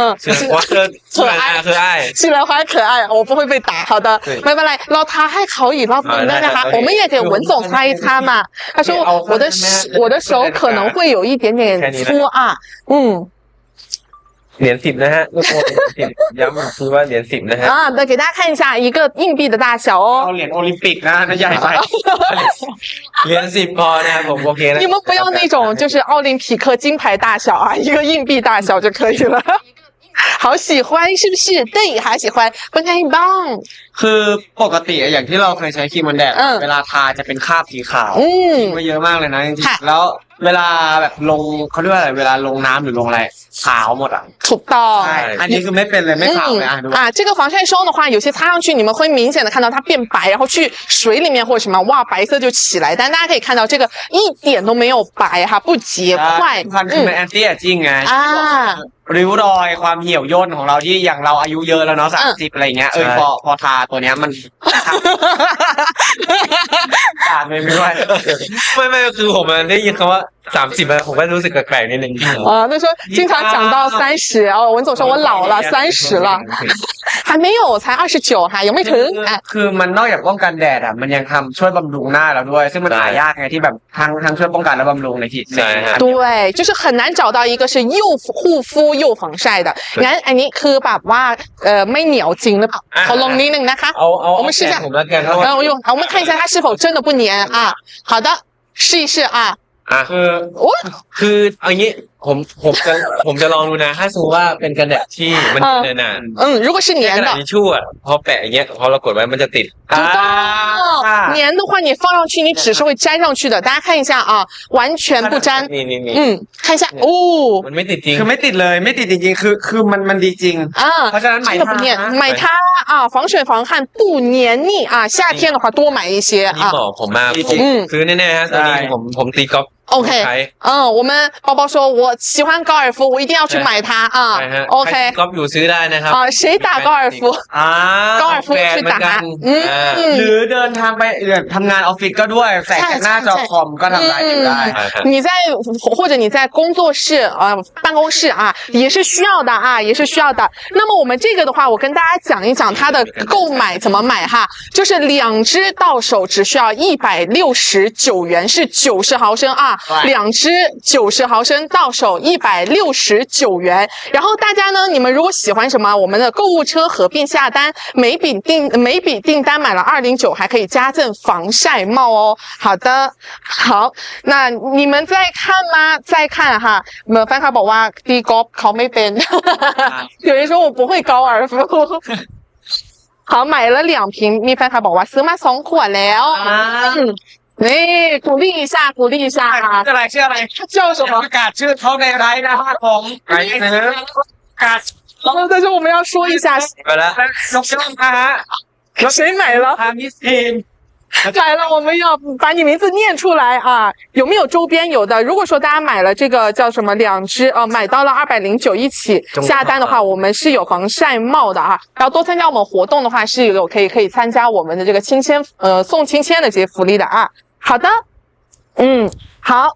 西兰花可爱我不会被打好的ไม่เป็นไรเราทาให้เขาอีกรอบนึงได้นะคะ我们也给文总擦一擦嘛他说我的手可能会有一点点粗啊เหรียญ10นะฮะทุกคนย้ำอีกทีว่าเหรียญ10นะฮะ对给大家看一下一个硬币的大小哦เอาเหรียญโอลิมปิกนะใหญ่ไปเหรียญ10พอนะผมโอเคนะ你们不要那种就是奥林匹克金牌大小啊一个硬币大小就可以了好喜欢是不是对好喜欢เป็นไงบ้างคือปกติอย่างที่เราเคยใช้ครีมกันแดดเวลาทาจะเป็นคราบสีขาวมาเยอะมากเลยนะจริงๆแล้วเวลาแบบลงเขาเรียกว่าอะไรเวลาลงน้ำหรือลงอะไรขาวหมดอ่ะถูกต้องอันนี้คือไม่เป็นเลยไม่ขาวเลย这个防晒霜的话有些擦上去你们会明显的看到它变白然后去水里面或者什么哇白色就起来但大家可以看到这个一点都没有白哈不结块คือมันแอนตี้เอจจิ้งไงริ้วรอยความเหี่ยวย่นของเราที่อย่างเราอายุเยอะแล้วเนาะ30อะไรเงี้ยพอทาตัวเนี้ยมันขาดไม่คือผมได้ยินคำว่า30ผมก็รู้สึกแปลกๆนิดนึง那说经常讲到30文总说我老了30了还没有才29哈有没有ถึงคือมันนอกจากป้องกันแดดมันยังทำช่วยบำรุงหน้าเราด้วยซึ่งมันหายากไงที่แบบทั้งช่วยป้องกันและบำรุงในที่对就是很难找到一个是又护肤又防晒的งั้นอันนี้คือแบบว่าไม่เหนียวจริงหรือเปล่าขอลองนิดนึงนะคะ我们试一下我们看一下它是否真的不黏啊好的试一试啊คืออย่างนี้ผมจะลองดูนะถ้าสมมติว่าเป็นกันแดดที่มันนาน如果是黏的ทิชชู่พอแปะอย่างเงี้ยพอเรากดไว้มันจะติด黏的话你放上去你纸是会粘上去的大家看一下啊完全不粘看一下มันไม่ติดจริงคือไม่ติดเลยไม่ติดจริงๆคือมันดีจริงเพราะฉะนั้น买它啊防水防汗不黏腻啊夏天的话多买一些นี่เหมาะผมมากคือแน่ๆฮะตอนนี้ผมตีกอล์ฟ OK，我们包包说，我喜欢高尔夫，我一定要去买它啊。OK， ก็อยู่ซื้อได้นะครับ谁打高尔夫？高尔夫去打。 หรือเดินทางไปทำงานออฟฟิศก็ด้วยแสงจากหน้าจอคอมก็ทำได้อยู่ได้你在或者你在工作室办公室啊，也是需要的啊，也是需要的。那么我们这个的话，我跟大家讲一讲它的购买怎么买哈，就是2支到手只需要169元，是90毫升啊。2支90毫升到手169元，然后大家呢，你们如果喜欢什么，我们的购物车合并下单，每笔订单买了209，还可以加赠防晒帽哦。好的，好，那你们在看吗？在看哈。แฟนคลับบอกว่าตีกอล์ฟเขาไม่เป็น有人说我不会高尔夫好买了2瓶มีแฟนคลับบอกว่าซื้อมา2ขวดแล้วนี่鼓励一下ชื่ออะไร叫什么ประกาศชื่อเขาในไลฟ์นะครับผมไปซื้อประกาศ但是我们要说一下ไปแล้วยกย่องนะฮะ谁买了มิสทีน来了，我们要把你名字念出来啊！有没有周边？有的。如果说大家买了这个叫什么2支，买到了209一起下单的话，我们是有防晒帽的啊。然后多参加我们活动的话，是有可以参加我们的这个送亲签的这些福利的啊。好的，好。包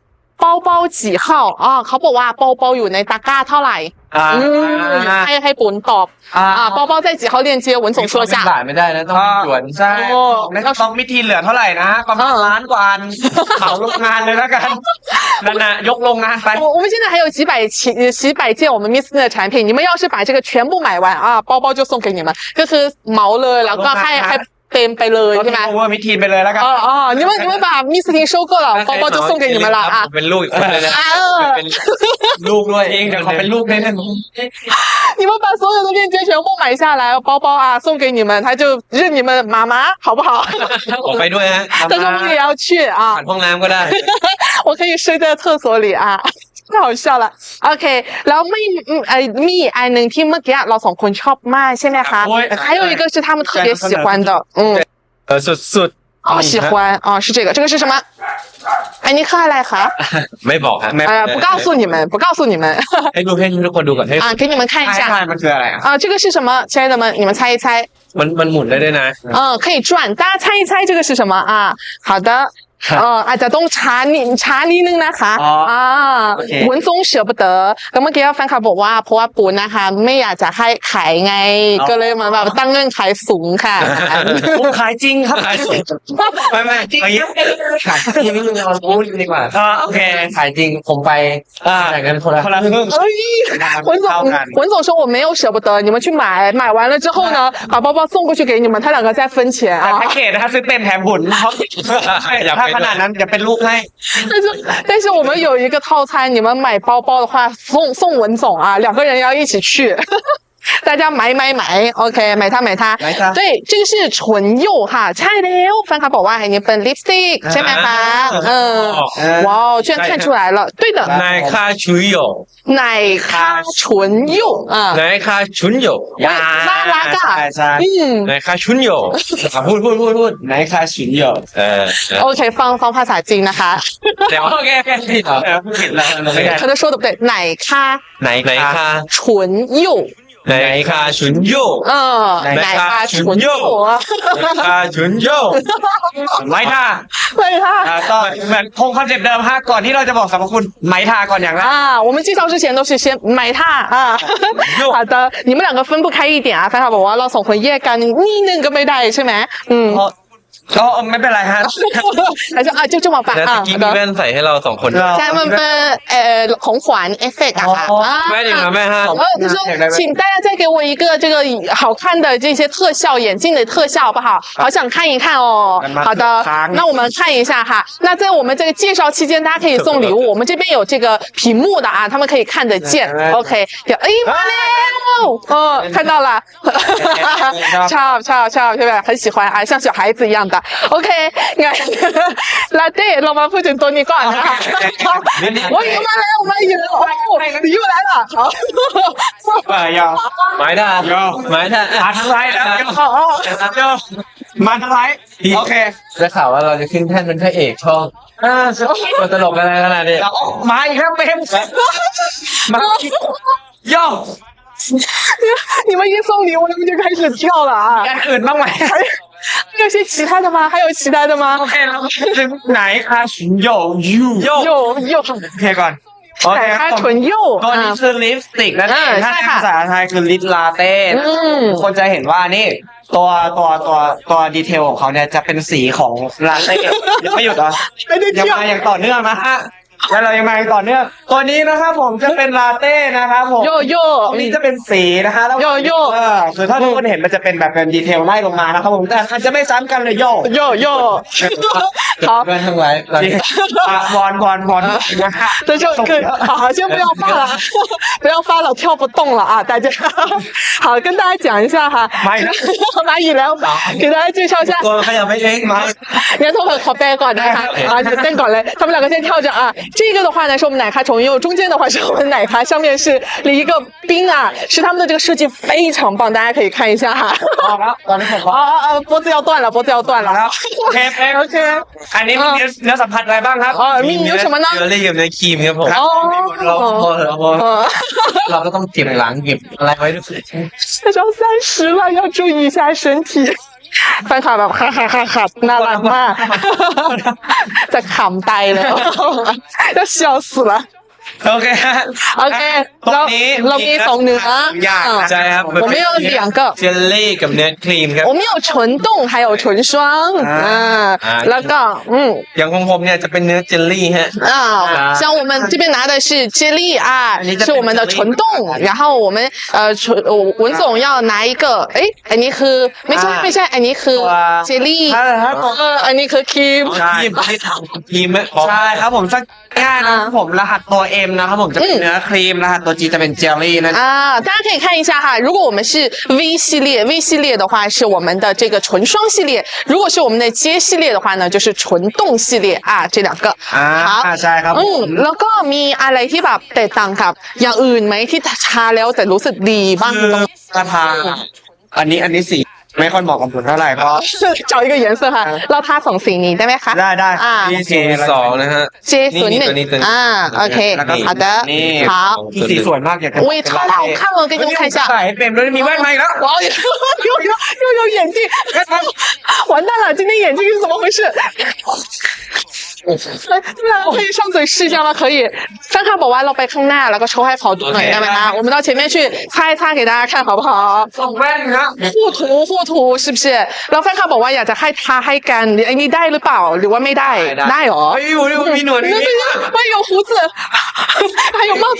包包几号啊เขาบอกว่า包包อยู่ในตะกร้าเท่าไหร่ให้ปุ่นตอบ包包在几号链接文总说一下ไม่ได้นะต้องจวนใช่ไม่ต้องมิทีเหลือเท่าไหร่นะประมาณล้านกว่าเหมาโรงงานเลยแล้วกันนั่นนะยกโรงงานไป我们现在还有几百件我们 Miss 的产品你们要是把这个全部买完包包就送给你们ก็คือเหมาเลยแล้วก็ให้เต็มไปเลยใช่ไหมว่ามิทีไปเลยแล้วกัน你们把 Miss 婷收购了包包就送给你们了เป็นลูกอีกคนเลยนะเป็นลูกด้วยเองเดี๋ยวเขาเป็นลูกได้你们把所有的链接全部买下来包包送给你们他就认你们妈妈好不好我ไปด้วยฮะ但是我们也要去ห้องน้ำก็ได้我可以睡在厕所里太好笑了โอเคแล้วมีอันหนึ่งที่เมื่อกี้เราสองคนชอบมากใช่ไหมคะ还有一个是他们特别喜欢的สุด喜欢是这个是什么อันนี้คืออะไรคะไม่บอกครับ不告诉你们不告诉你们ให้ทุกคนดูก่อน给你们看一下มันคืออะไร这个是什么亲爱的们你们猜一猜มันหมุนได้ด้วยนะ可以转大家猜一猜这个是什么好的อาจจะต้องช้านิดนึงนะคะ文总舍不得ก็เมื่อกี้แฟนคลับบอกว่าเพราะว่าปูนะคะไม่อยากจะให้ขายไงก็เลยมาแบบตั้งเงื่อนไขสูงค่ะผมขายจริงครับไม่จริงขายจริงไม่เราพูดดีกว่าโอเคขายจริงผมไปแต่กันคนละครึ่ง文总说我没有舍不得你们去买完了之后呢把包包送过去给你们他两个再分钱แพ็คเกจนะคะซื้อเต็มแถมหุ่นถ้าขนาดนั้นจะเป็นลูกให้但是我们有一个套餐你们买包包的话送文总两个人要一起去大家买 OK 买它对这个是唇釉哈ใช่แล้วแฟนคลับบอกว่าอันนี้เป็นลิปสติกใช่ไหมคะ哇居然看出来了对的奶咖唇釉奶咖唇釉奶咖唇釉น่ารักใช่奶咖唇釉พูด奶咖唇釉โอเคฟังภาษาจีนนะคะโอเคผิดแล้ว他说的不对奶咖唇釉奶咖唇釉奶咖唇釉奶咖唇釉ไม้ท่าก็เหมือนคงคอนเซ็ปต์เดิมฮะก่อนที่เราจะบอกสรรพคุณไม้ท่าก่อนอย่างแรก我们介绍之前都是先ไม้ท่า好的你们两个分不开一点แฟนคลับบอกว่าเราสองคนแยกกันนี่นึงก็ไม่ได้ใช่ไหมก็ไม่เป็นไรฮะแล้ว就这么办แล้วกิ๊กแว่นใส่ให้เราสองคนใช่มันเป็นของขวัญเอฟเฟกต์ค่ะแม่ยังแม่ฮะ就是请大家再给我一个这个好看的这些特效眼镜的特效好不好好想看一看哦好的那我们看一下哈那在我们这个介绍期间大家可以送礼物我们这边有这个屏幕的他们可以看得见 OK มาแล้ว看到了ชอบใช่ไหม很喜欢像小孩子一样的OK งั้นลาเต้เรามาพูดถึงตัวนี้ก่อนนะคะ我已经มาแล้ว我们已经礼物来了好买它มาทั้งไรแล้วมาทั้งไรโอเคได้ข่าวว่าเราจะขึ้นแท่นเป็นพระเอกช่องตัวตลกอะไรขนาดนี้มาอีกแล้วเป็นมาย่อ你们一送礼物，他们就开始跳了อื่นบ้างไหม还有些其他的吗？还有其他的吗 ？OK แล้วไหนคะฉุนโยโอเคก่อนไหนคะฉุนโยตัวนี้คือลิปสติกนะถ้าภาษาไทยคือลิปลาเต้คนจะเห็นว่านี่ตัวดีเทลของเขาเนี่ยจะเป็นสีของลาเต้ยังไม่หยุดยังมาอย่างต่อเนื่องนะฮะแล้วเรายังมาต่อเนื่องตัวนี้นะครับผมจะเป็นลาเต้นะครับผมโยนี่จะเป็นสีนะคะแล้วโยคือถ้าทุกคนเห็นมันจะเป็นแบบเป็นดีเทลไล่ลงมานะครับผมแต่มันจะไม่ซ้ำกันเลยโย好跟ทั้งหลายวอนนะคะ这就好先不要发了跳不动了大家好跟大家讲一下哈蚂蚁แล้ว给大家介绍一下ตัวขยับไปเองมางั้นทุกคนขอแปลก่อนนะคะเต้นก่อนเลย他们两个先跳着这个的话呢是我们奶咖重釉中间的话是我们奶咖上面是一个冰是他们的这个设计非常棒大家可以看一下哈好了ตอนนี้ผม脖子要断了โอเคอันนี้มีเนื้อสัมผัสอะไรบ้างครับมี什么呢เรียกในครีมครับผมเราก็ต้องเก็บหลังเก็บอะไรไว้ด้วย要30了要注意一下身体แฟนคลับแบบค่ะน่ารักมากจะขำตายแล้วจะ笑死了โอเคโอเคเรามี2เนื้ออย่างใช่ครับ我们有2个เจลลี่กับเนื้อครีมครับ我们有纯冻还有纯霜แล้วก็อย่างของผมเนี่ยจะเป็นเนื้อเจลลี่ฮะ像我们这边拿的是接力啊是我们的纯冻然后我们文总要拿一个อันนี้คือไม่ใช่อันนี้คือเจลลี่อันนี้คือครีมให้ทำครีมไหมใช่ครับผมสักง่ายนะครับผมรหัสตัว M นะครับผมจะเป็นเนื้อครีมรหัสตัว G จะเป็นเจลลี่นั่น大家可以看一下哈如果我们是 V 系列的话是我们的这个纯霜系列如果是我们的接系列的话呢就是纯冻系列这2个好ใช่ครับแล้วก็มีอะไรที่แบบแตกต่างกับอย่างอื่นไหมที่ทาแล้วแต่รู้สึกดีบ้างตรงทาอันนี้สีไม่ค่อยเหมาะกับผมเท่าไหร่เพราะ找一个颜色ค่ะเราทา2สีนี้ได้ไหมคะได้ 2นะฮะเจส่วน1โอเค好的好สีสวยมากอยากจะ喂超好看了给你们看一下ใส่ให้เป็นด้วยมีแว่นไหมแล้ว哇又有眼镜完蛋了今天眼镜是怎么回事可以上嘴试一下吗可以แฟนคลับบอกว่าเราไปข้างหน้าแล้วก็โชว์ให้เขาดูหน่อยได้ไหมคะ我们到前面去擦一擦给大家看好不好ส่งแว่นครับ护图是不是แล้วแฟนคลับบอกว่าอยากจะให้ทาให้กันไอ้นี่ได้หรือเปล่าหรือว่าไม่ได้ได้หรอมีหนวดไม่有胡子还有帽子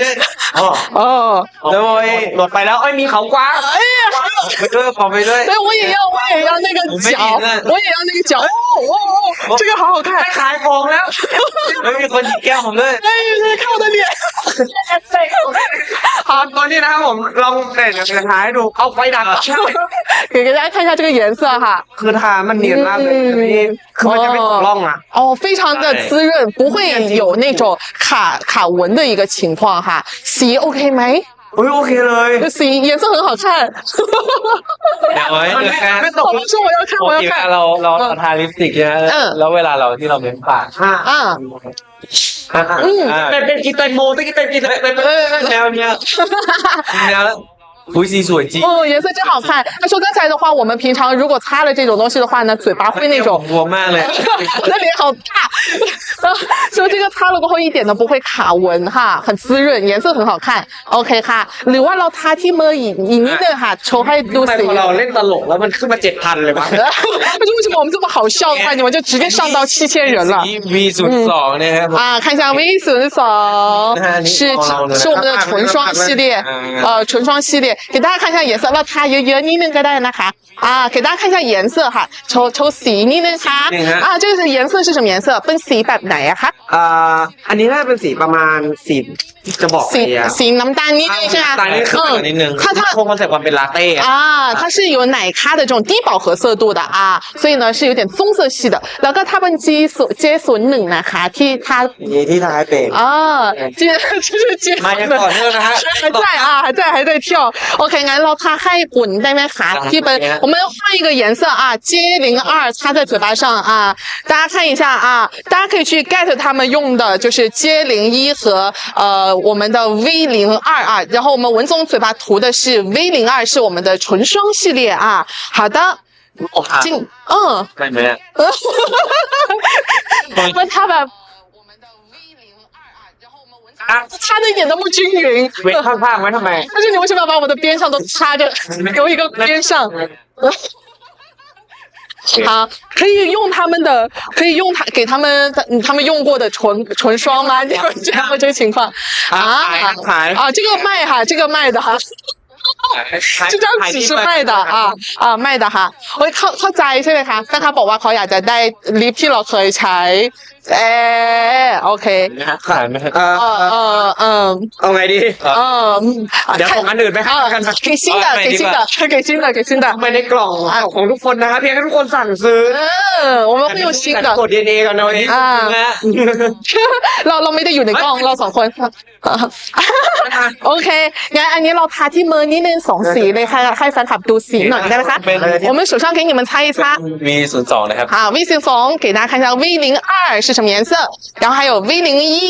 แล้วหนวดไปแล้วมีเขากว้างไปด้วยขอไปด้วย对我也要那个脚我也要那个脚这个好好看ขายของแล้วไม่มีคนหยิบแก้วผมด้วย看我的脸好ตอนนี้นะครับผมลองเดี๋ยวจะทาให้ดูเอาไฟดับ给大家看一下这个颜色哈คือทามันเนียนมากเลยคือมันจะไม่ตกล่อง非常的滋润不会有那种卡纹的一个情况哈洗 OK ไหมโอเคเลยสี颜色很好看ไม่ตก说我要看เราทาลิปสติกนะแล้วเวลาเราที่เราเม้มปากเป็นกินแตงโมต้องกินเป็นแนวเนี้ยสีสวยจริง颜色真好看他说刚才的话我们平常如果擦了这种东西的话呢嘴巴会那种我慢了我的脸好大说这个擦了过后一点都不会卡纹哈很滋润颜色很好看 OK ค่ะหรือว่าเราทาที่มืออีกนิดนึงค่ะโชว์ให้ดูสิเราเล่นตลกแล้วมันขึ้นมา 7,000 เลยป่ะ为什么我们这么好笑的话你们就直接上到7000人了 V02 นะครับ看一下 V02是我们的纯霜系列纯霜系列给大家看一下颜色เราทาเยอะๆนิดนึงก็ได้นะคะ给大家看一下颜色ค่ะโชว์สีนิดนึงค่ะ这个是颜色是什么颜色เป็นสีแบบไหนอะคะอันนี้น่าเป็นสีประมาณสีจะบอกสีน้ำตาลนิดนึงใช่ไหมนิดนึง它คงคอนเซ็ปต์ความเป็นลาเต้它是有奶咖的这种低饱和色度的所以呢是有点棕色系的แล้วก็ถ้าเป็นเจส่วน1นะคะที่ทาให้เป็น就是เจมายังต่อเนื่องนะฮะ还在跳 OK งั้นเราทาให้อุ่นได้ไหมคะที่เป็น我们换一个颜色J02擦在嘴巴上大家看一下大家可以去 get 他们用的就是 J01和我们的 V02然后我们文总嘴巴涂的是 V02是我们的纯霜系列好的ไม่ไหมมันทาแบบ擦的一点都不均匀เว้นข้างๆไว้ทำไม但是你为什么要把我的边上都擦着留一个边上好可以用他们的给他们用过的纯霜吗你有这样的这个情况这个卖的这张纸是卖的卖的ค่ะเข้าใจใช่ไหมคะถ้าเขาบอกว่าเขาอยากจะได้ลิปที่เราเคยใช้โอเคขายไหมเอาไงดีเดี๋ยวของอันอื่นไปให้กัน给新的ไม่ในกล่องของทุกคนนะครับเพียงแค่ทุกคนสั่งซื้อ我们会有新的กด DNA กันหน่อยเราไม่ได้อยู่ในกล่องเรา2คนโอเคงั้นอันนี้เราทาที่มือนิดนึง2สีเลยค่ะให้แฟนคลับดูสีหน่อยได้ไหมคะ我们手上给你们擦一擦 V02นะครับ好 V02给大家看一下 V02是什么颜色然后还有 V01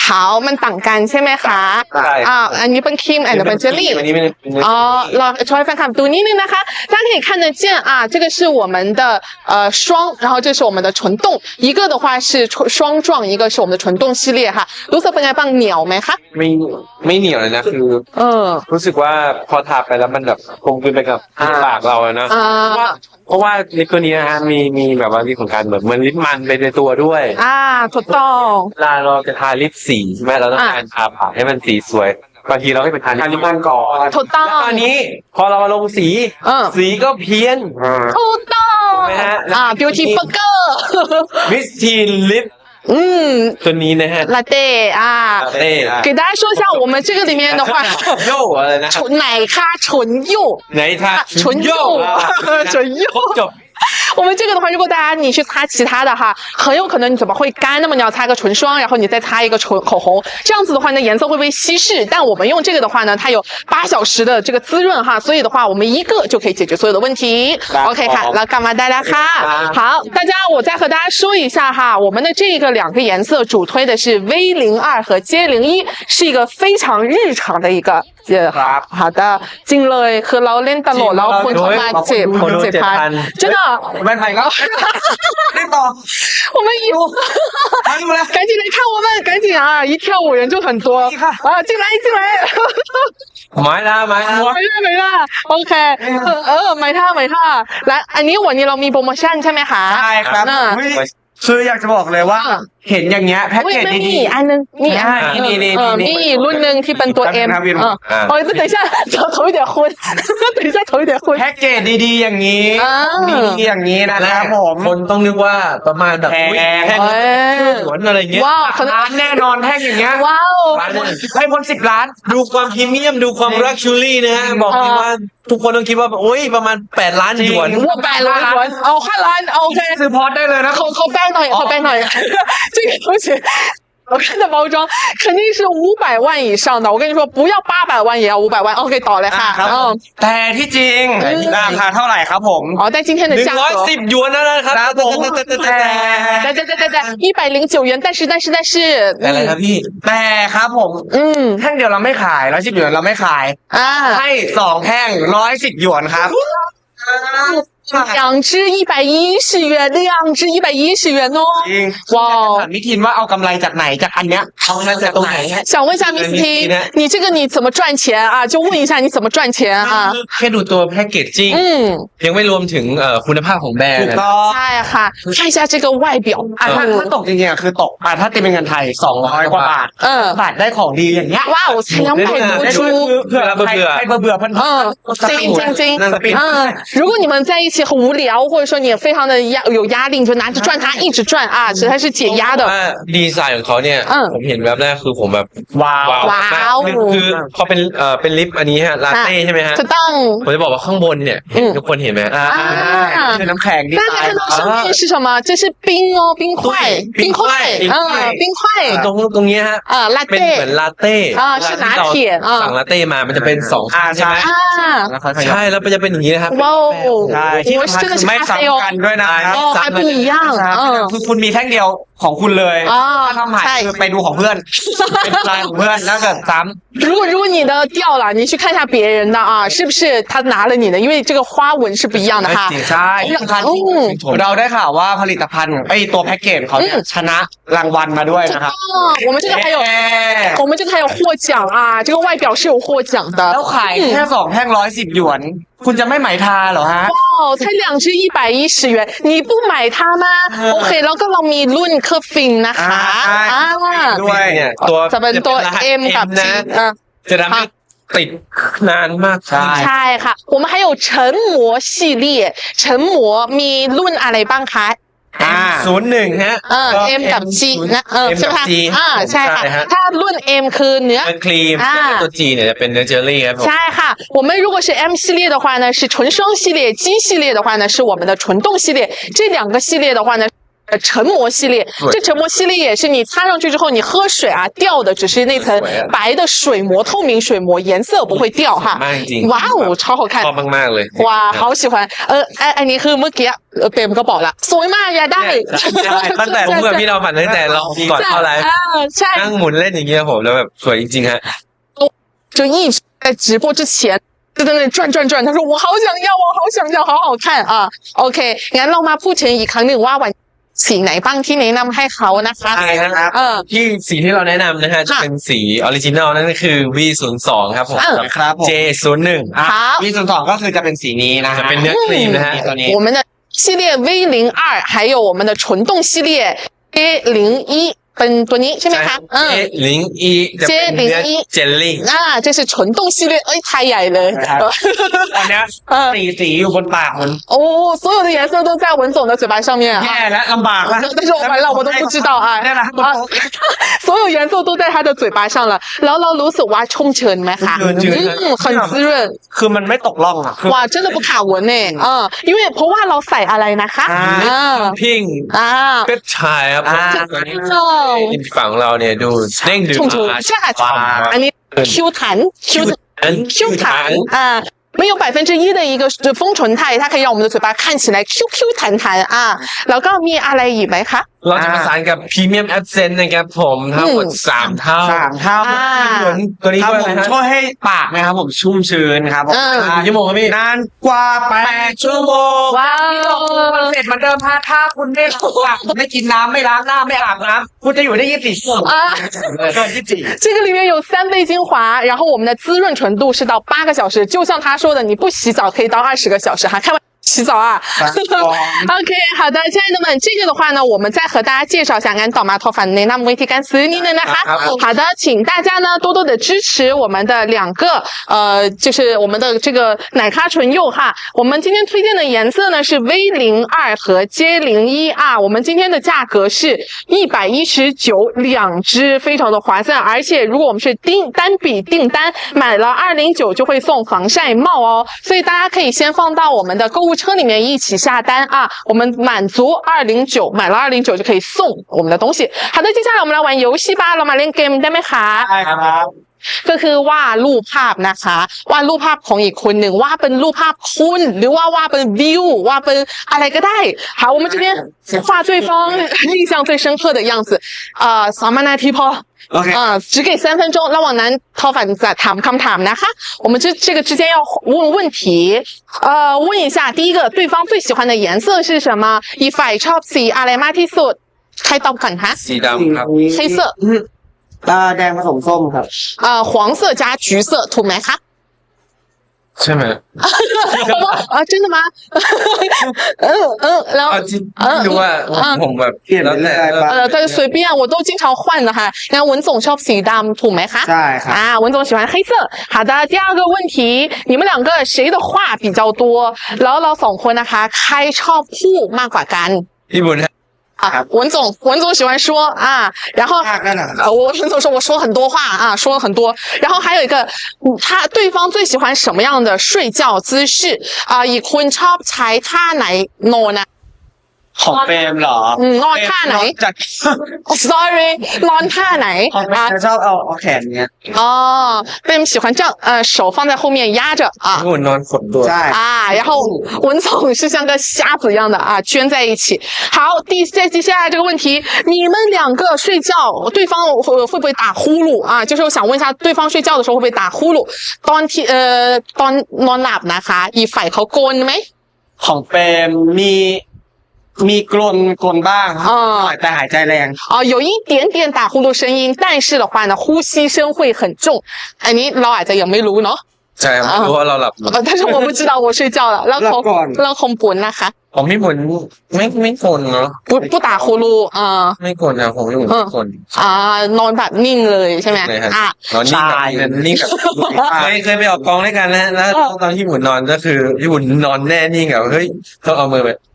好มันต่างกันใช่ไหมคะอันนี้เป็นครีมอันนี้เป็นเจลลี่เราช่วยแฟนคลับดูนิดนึงนะคะ大家可以看得见啊这个是我们的霜然后这是我们的唇冻一个的话是霜状一个是我们的唇冻系列ค่ะรู้สึกเป็นไงบ้างเหนียวไหมคะไม่เหนียวเลยนะคือรู้สึกว่าพอทาไปแล้วมันแบบคงไปกับปากเรานะเพราะว่าลิปตัวนี้นะฮะมีแบบว่าที่ของการแบบมันลิปมันไปในตัวด้วยถูกต้องเวลาเราจะทาลิปสีใช่ไหมเราต้องการทาปากให้มันสีสวยบางทีเราให้ไปทาลิปมันก่อนถูกต้องตอนนี้พอเรามาลงสีก็เพี้ยนถูกต้องไหมฮะ beauty burger Miss Teen Lipตัวนี้นะฮะลาเต้给大家说一下我们这个里面的话奶咖唇釉奶咖唇釉唇釉我们这个的话，如果大家你去擦其他的哈，很有可能你怎么会干？那么你要擦个唇霜，然后你再擦一个口红，这样子的话呢，颜色会被稀释。但我们用这个的话呢，它有8小时的这个滋润哈，所以的话，我们一个就可以解决所有的问题。OK ค่ะแล้วกลับมาได้แล้วค่ะ好，大家我再和大家说一下哈，我们的这个2个颜色主推的是 V02 和 J01，是一个非常日常的一个。好的จริงเลยคือเราเล่นตลกแล้วคนเข้ามาเจ็บพัน真的ไม่ถ่ายครับเล่นต่อ我们赶紧来看我们赶紧啊一跳舞人就很多进来ไม่ละโอเคไม่ท่าและอันนี้วันนี้เรามีโปรโมชั่นใช่ไหมคะใช่ครับคืออยากจะบอกเลยว่าเห็นอย่างเงี้ยแพ็กเกจดีๆอันนึงนี่รุ่นนึงที่เป็นตัว M 等一下头有点昏等一下头有点昏แพ็กเกจดีๆอย่างนี้ดีอย่างนี้นะครับผมคนต้องนึกว่าประมาณแบบแท่งสวนอะไรเงี้ยร้านแน่นอนแท่งอย่างเงี้ยว้าวให้พ้น10 ล้านดูความพรีเมียมดูความลักชัวรี่นะฮะบอกเลยว่าทุกคนต้องคิดว่าโอ้ยประมาณ8 ล้านหยวน 8 ล้านหยวนเอา5 ล้านโอเคซื้อพอร์ตได้เลยนะเขาแป้งหน่อย这个东西我看的包装肯定是500万以上的我跟你说不要800万也要500万 OK ต่อเลยค่ะแต่ที่จริงราคาเท่าไหร่ครับผม在今天的价格 110หยวนนะครับผมแต่109元但是อะไรครับพี่แต่ครับผมแท่งเดียวเราไม่ขาย110หยวนเราไม่ขายให้2แท่ง110หยวนครับ 2支110元2支110元哦哇มิทินว่าเอากำไรจากไหนจากอันเนี้ยเอาเงินจากตรงไหน想问一下 Miss T 你这个你怎么赚钱啊就问一下你怎么赚钱啊แค่ดูตัวแพ็กเกจจิ้งยังไม่รวมถึงคุณภาพของแบรนด์ใช่ค่ะ看一下这个外表ถ้าตกจริงๆคือตกถ้าตีเป็นเงินไทย200 กว่าบาทได้ของดีอย่างเงี้ยว้าว才200多铢เผื่อเบื่อเพิ่นจริง如果你们在一起很无聊或者说你非常的有压力你就拿着转它一直转啊实在是解压的ดีไซน์ของเขาเนี่ยผมเห็นแบบแรกคือผมแบบว้าวคือเขาเป็นลิปอันนี้ฮะลาเต้ใช่ไหมฮะถูกต้องผมจะบอกว่าข้างบนเนี่ยทุกคนเห็นไหมเป็นน้ำแข็งดีไซน์大家看到上面是什么这是冰哦冰块ตรงนี้ฮะเป็นเหมือนลาเต้是拿铁สั่งลาเต้มามันจะเป็น2ใช่ไหมใช่แล้วมันจะเป็นอย่างนี้นะครับว้าวใช่ที่ไม่ซ้ำกันด้วยนะครับ还不一样คือคุณมีแท่งเดียวของคุณเลยถ้าทำใหม่คือไปดูของเพื่อนเป็นลายของเพื่อนแล้วก็ซ้ำ如果你的掉了你去看一下别人的是不是他拿了你的因为这个花纹是不一样的哈ใช่เราได้ข่าวว่าผลิตภัณฑ์ตัวแพ็กเกจเขาเนี่ยชนะรางวัลมาด้วยนะครับ我们这个还有获奖这个外表是有获奖的แล้วขายแค่2แท่ง110หยวนคุณจะไม่ไหมทาเหรอฮะว้าว才2支110元你不买它吗โอเคแล้วก็เรามีรุ่นเคอร์ฟินนะคะด้วยเนี่ยจะเป็นตัว M กับ G จะทำให้ติดนานมากใช่ค่ะ我们还有成膜系列成膜มีรุ่นอะไรบ้างคะ 01ฮะ M กับ G นะใช่ไหมคะใช่ค่ะถ้ารุ่น M คือเนื้อครีมตัว G เนี่ยจะเป็นเนื้อเจลลี่ครับใช่ค่ะ我们如果是 M 系列的话呢是唇霜系列 G 系列的话呢是我们的唇冻系列这2个系列的话呢成膜系列，这成膜系列也是你擦上去之后，你喝水啊掉的只是那层白的水膜，透明水膜，颜色不会掉哈。哇哦，超好看！哇，好喜欢。อันนี้คือเมื่อกี้เปรมก็บอกละสวยมากอยากได้ตั้งแต่ผมกับพี่เราฝันตั้งแต่เราก่อนเข้าไลฟ์นั่งหมุนเล่นอย่างเงี้ยผมแล้วแบบสวยจริงๆฮะ就一直在直播之前就在那里转，他说我好想要，好好看啊 OK งั้นเรามาพูดถึงอีกครั้งหนึ่งว่าวันสีไหนบ้างที่แนะนำให้เขานะคะใช่ครับที่สีที่เราแนะนำนะฮะจะเป็นสีออริจินอลนั่นก็คือ V02 ครับผมครับ J01 V02 ก็คือจะเป็นสีนี้นะฮะเป็นเนื้อครีมนะฮะตัวนี้我们的系列 V02还有我们的纯动系列 A01เป็นตัวนี้ใช่ไหมคะ J01จะเป็นเนื้อเจลลี่这是纯动系列太ใหญ่เลยตอนนี้สีอยู่บนปากมัน所有的颜色都在文总的嘴巴上面แย่แล้วลำบากแล้ว但是我们我都不知道所有颜色都在他的嘴巴上了แล้วเรารู้สึกว่าชุ่มชื้นไหมคะ很滋润คือมันไม่ตกล่อง哇真的不卡纹呢因为เพราะว่าเราใส่อะไรนะคะพิงก็ชายครับฝั่งเราเนี่ยดูเด้งดึงอันนี้คิ้วถัน没有1%的一个封唇肽它可以让我们的嘴巴看起来 QQ 弹弹แล้วก็มีอะไรอีกไหมคะเราจะประสานกับพรีเมียมแอสเซนต์นะครับผมทั้งหมด3 เท่าตัวนี้ช่วยให้ปากนะครับผมชุ่มชื้นครับชั่วโมงครับพี่นานกว่า8 ชั่วโมงว้าวเสร็จเหมือนเดิมถ้าคุณไม่กินน้ำไม่ล้างหน้าไม่อาบน้ำคุณจะอยู่ได้24 ชั่วโมง这个里面有3倍精华然后我们的滋润程度是到8个小时就像他说的你不洗澡可以到20个小时还开玩洗澡OK 好的亲爱的们这个的话呢我们再和大家介绍一下งั้นต่อมาทอฝันแนะนำวิธีการซื้อนี่นะคะ好的请大家呢多多的支持我们的2个就是我们的这个奶咖唇釉哈我们今天推荐的颜色呢是 V02 和 J01我们今天的价格是119两支非常的划算而且如果我们是单笔订单买了209就会送防晒帽所以大家可以先放到我们的购物车里面一起下单我们满足209买了209就可以送我们的东西好的接下来我们来玩游戏吧เรามาเล่นเกมได้ไหมคะได้ครับก็คือวาดรูปภาพนะคะวาดรูปภาพของอีกคนหนึ่งวาดเป็นรูปภาพคุณหรือว่าวาดเป็นวิววาดเป็นอะไรก็ได้好我们这边画对方印象最深刻的样子3นาทีพอ只给3分钟ระหว่างนั้นทอฝันจะถามคำถามนะคะ我们这个之间要问问题问一下第一个对方最喜欢的颜色是什么อีกฝ่ายชอบสีอะไรมากที่สุดใครตอบก่อนคะสีดำครับ黑色แดงผสมส้มครับ黄色加橘色ถูกไหมคะใช่ไหม真的吗แล้วไม่รู้ว่าผมแบบเปลี่ยนไปเลย但是随便我都经常换的哈งั้น文总ชอบสีดำถูกไหมคะใช่ครับ文总喜欢黑色好的第二个问题你们2个谁的话比较多แล้วเรา2คนนะคะใครชอบพูดมากกว่ากันพี่บุญ文总喜欢说然后文总说我说很多话说了很多然后还有一个对方最喜欢什么样的睡觉姿势อีกคนชอบใช้ท่าไหนนอนของเฟรมเหรอนอนท่าไหน sorry นอนท่าไหนชอบเอาแขนเนี้ยเฟรม喜欢这样手放在后面压着我นอนขดตัวใช่然后文总是像个瞎子一样的圈在一起好接下来这个问题你们2个睡觉对方会不会打呼噜就是我想问一下对方睡觉的时候会不会打呼噜ตอนนอนหลับนะคะอีกฝ่ายเขาโกนไหมของเฟรมมีกลนบ้างแต่หายใจแรง有一点点打呼噜声音但是的话呢呼吸声会很重อันนี้เราอาจจะยังไม่รู้เนาะใช่ครับเพราะว่าเราหลับ但是我不知道我睡觉了แล้วคงปนนะคะผมพี่บุญไม่กลเนาะ不打呼噜ไม่กลนะผมพี่บุญไม่กลนอนแบบนิ่งเลยใช่ไหมนอนนิ่งกับเคยไปออกกองด้วยกันแล้วตอนที่พี่บุญนอนก็คือพี่บุญนอนแน่นิ่งแบบเฮ้ยต้องเอามือไป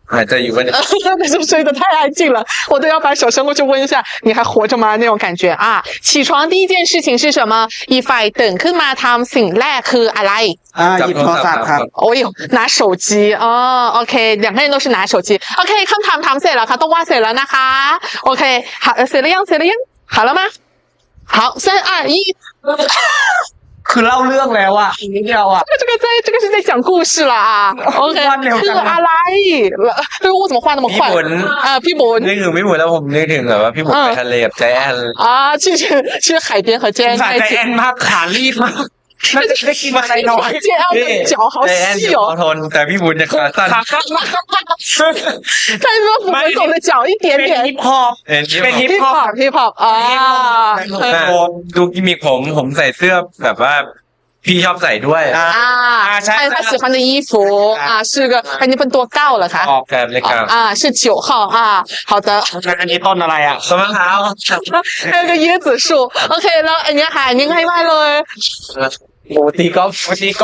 还在有问题。 那就睡得太安静了，我都要把手伸过去问一下，你还活着吗？那种感觉啊！起床第一件事情是什么？一ฝ่ายตื่นขึ้นมาทำสิ่งแรกคืออะไรหยิบโทรศัพท์ครับ哦呦，拿手机哦 ，OK， 两个人都是拿手机。OK， คำถามถามเสร็จแล้วค่ะต้องว่าเสร็จแล้วนะคะ OK， 好，เสร็จ了ยังเสร็จ了ยัง好了吗？好，3、2、1。 คือเล่าเรื่องแล้วอ่ะอีกนิดเดียวอ่ะ这个是在讲故事了啊 OK คืออะไร对我怎么话那么快พี่บุญนึกถึงพี่บุญแล้วผมนึกถึงแบบว่าพี่บุญไปทะเลกับใจแอน去海边和ใจแอนใจแอนมากขารีบมากน่าจะได้กินอะไรน้อยใจแอน的脚好细哦ทนแต่พี่บุญจะขาสั้น他说文总的脚一点点เป็นฮิปฮอปดูกิมมิคผมใส่เสื้อแบบว่าพี่ชอบใส่ด้วยใช่他喜欢的衣服是个อันนี้เป็นตัวเก้าเหรอคะออกแบบเลยครับ是9号好的อันนี้ต้นอะไรอ่ะต้นมะพร้าว还有个椰子树 OK แล้วอันนี้ค่ะยังไงมาเลยตีกอล์ฟ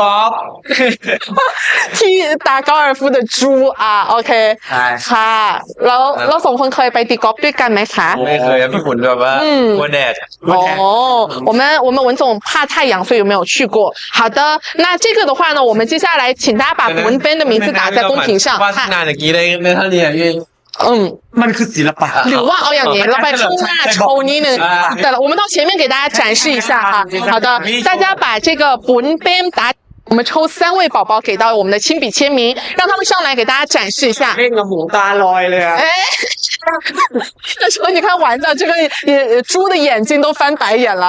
ที่打高尔夫的猪OK ค่ะแล้วเราสองคนเคยไปตีกอล์ฟด้วยกันไหมคะไม่เคยพี่บุญแบบว่าวัวแดด我们文总怕太阳所以没有去过好的那这个的话呢我们接下来请大家把文斌的名字打在公屏上ว่าขนาดกี้ได้ไม่เท่านี้มันคือศิลปะหรือว่าเอาอย่างนี้เราไปข้างหน้าโชว์นิดนึงแต่我们到前面给大家展示一下好的大家把这个文斌打我们抽3位宝宝给到我们的亲笔签名让他们上来给大家展示一下เล่นกับหูตาลอยเลยอ่ะ那时候你看玩的这个猪的眼睛都翻白眼了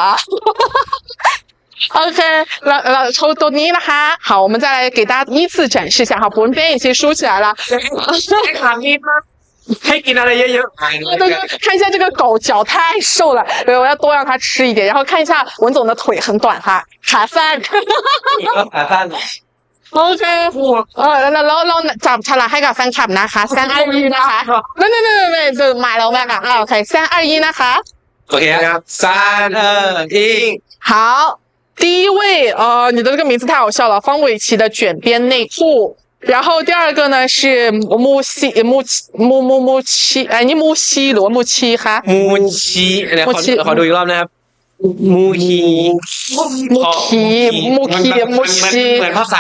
OK เรา抽ตัวนี้นะคะ好我们再来给大家依次展示一下好文斌已经梳起来了ให้กินอะไรเยอะๆ看一下这个狗脚太瘦了我要多让它吃一点然后看一下文总的腿很短哈ขาสั้นโอเคแล้วเราจับฉลากให้กับแฟนคลับนะคะ321นะคะไม่จะมาแล้วแม่ค่ะโอเค321นะคะโอเคครับ321 好第一位你的这个名字太好笑了方玮琪的卷边内裤然后第二个呢是木西罗木七哈木七ขอดูอีกรอบนะครับ木七เหมือนภาษา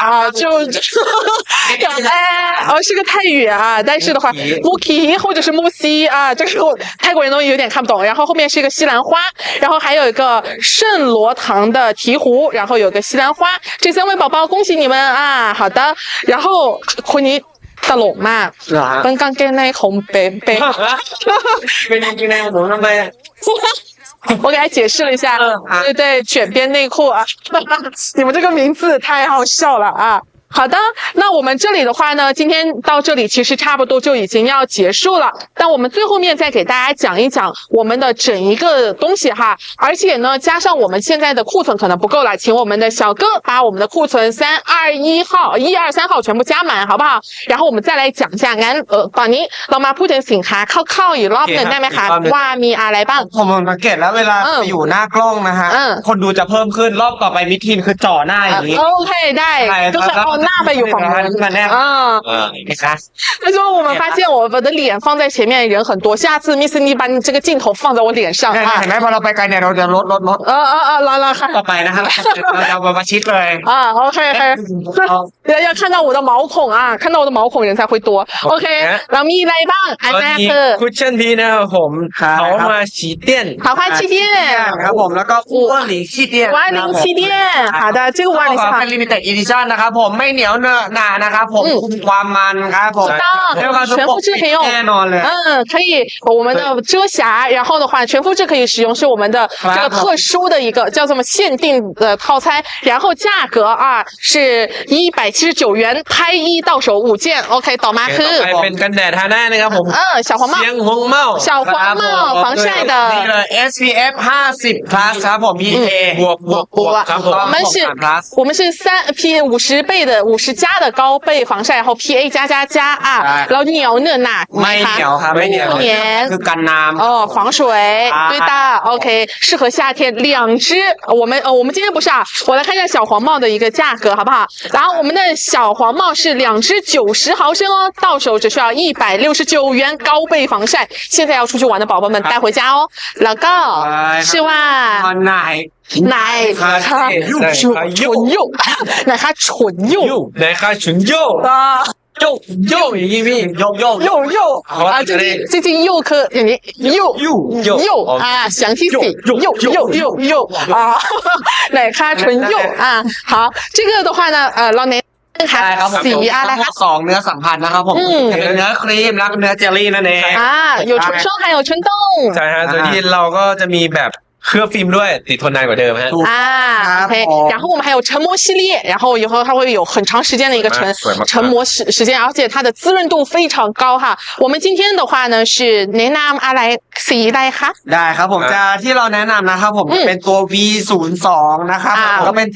是个泰语但是的话木七或者是木西这个泰国人都有点看不懂然后后面是一个西兰花然后还有一个圣罗堂的醍醐然后有个西兰花这3位宝宝恭喜你们好的然后คนนี้ตลกมากเป็นกางเกงในของเป๊ะเป็นกางเกงในของผมทำไม我给他解释了一下对卷边内裤你们这个名字太好笑了好的那我们这里的话呢今天到这里其实差不多就已经要结束了但我们最后面再给大家讲一讲我们的整一个东西而且呢加上我们现在的库存可能不够了请我们的小哥把我们的库存321号1、2、3号全部加满好不好然后我们再来讲一下งั้นตอนนี้เรามาพูดถึงสินค้าคร่าวๆอีกรอบนึงได้ไหมคะว่ามีอะไรบ้างผมสังเกตแล้วเวลาอยู่หน้ากล้องนะฮะคนดูจะเพิ่มขึ้นรอบต่อไปมิทีนคือจ่อหน้าอย่างนี้โอเคได้就是那ไปอยู่ฝั่งนู้น他说我们发现我的脸放在前面人很多下次 Miss Ni 把你这个镜头放在我脸上เห็นไหมพอเราไปไกลเนี่ยเราจะลดรอค่ะต่อไปนะครับเรามาชิดเลย OK 要看到我的毛孔看到我的毛孔人才会多 OK เรามีอะไรบ้างอันแรกคือคุชชั่นพีนะครับผมเขามาฉีดเตี้ยน好花气垫ครับผมแล้วก็万里气垫气垫好的这个万里เป็น limited edition นะครับผมไม่เหนียวเนอะหนานะครับผมคุมความมันครับผม全复制可以用แน่นอนเลย可以我们的遮瑕然后的话全复制可以使用是我们的这个特殊的一个叫做限定的套餐然后价格是179元拍1到手5件 OK ต่อมาคือเป็นกันแดดทาหน้านะครับผม小黄帽小黄帽防晒的นี่เลย SPF 50 plus ครับผม PA บวกครับผม我们是3P 50倍的 50+的高倍防晒，然后 PA+++啊，然后เหนียวหนะไม่เหนียวครับไม่เหนียวคือกันน้ำ防水，对的 ，OK， 适合夏天。2支，我们今天不是啊，我来看一下小黄帽的一个价格好不好？然后我们的小黄帽是2支90毫升哦，到手只需要169元，高倍防晒。现在要出去玩的宝宝们带回家哦。老高，是哇， 奶咖纯柚，奶咖纯柚， 奶咖纯柚啊。 柚อย่างนี้พี่柚啊，最近柚科柚啊，详细写柚啊，奶咖纯柚啊。好，这个的话呢，老奶ค่ะสีอะไรคะ2เนื้อสัมผัสนะครับผมเป็นเนื้อครีมและเนื้อเจลลี่นั่นเอง有春霜还有春冻ใช่ฮะตัวนี้เราก็จะมีแบบเคลือบฟิล์มด้วยติดทนนานกว่าเดิมฮะ OK， 然后我们还有成膜系列，然后以后它会有很长时间的一个成膜时间，而且它的滋润度非常高哈。我们今天的话呢是แนะนำอะไรสีอะไรคะได้ครับผมจะที่เราแนะนำนะครับผมเป็นตัว V02 นะครับก็เป็น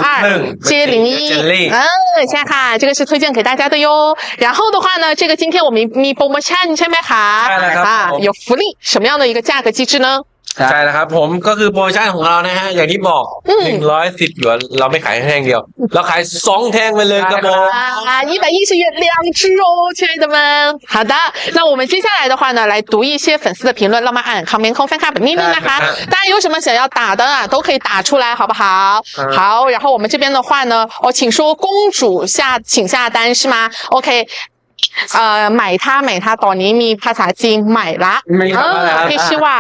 J01ใช่ค่ะ这个是推荐给大家的哟。然后的话呢这个今天我们มีโปรโมชั่นใช่ไหมคะ有福利，什么样的一个价格机制呢？ ใช่แล้วครับผมก็คือโปรโมชั่นของเรานะฮะอย่างที่บอก110หยวนเราไม่ขายแท่งเดียวเราขาย2แท่งไปเลยครับผม 110元2支哦，亲爱的们。好的，那我们接下来的话呢，来读一些粉丝的评论，让我们按คอมเมนต์ของแฟนคลับนิดนึงนะคะ大家有什么想要打的啊，都可以打出来，好不好？好，然后我们这边的话呢，请说公主请下单是吗 ？OK。ใหม่ท่าตอนนี้มีภาษาจีนใหม่ละ可以是ว่า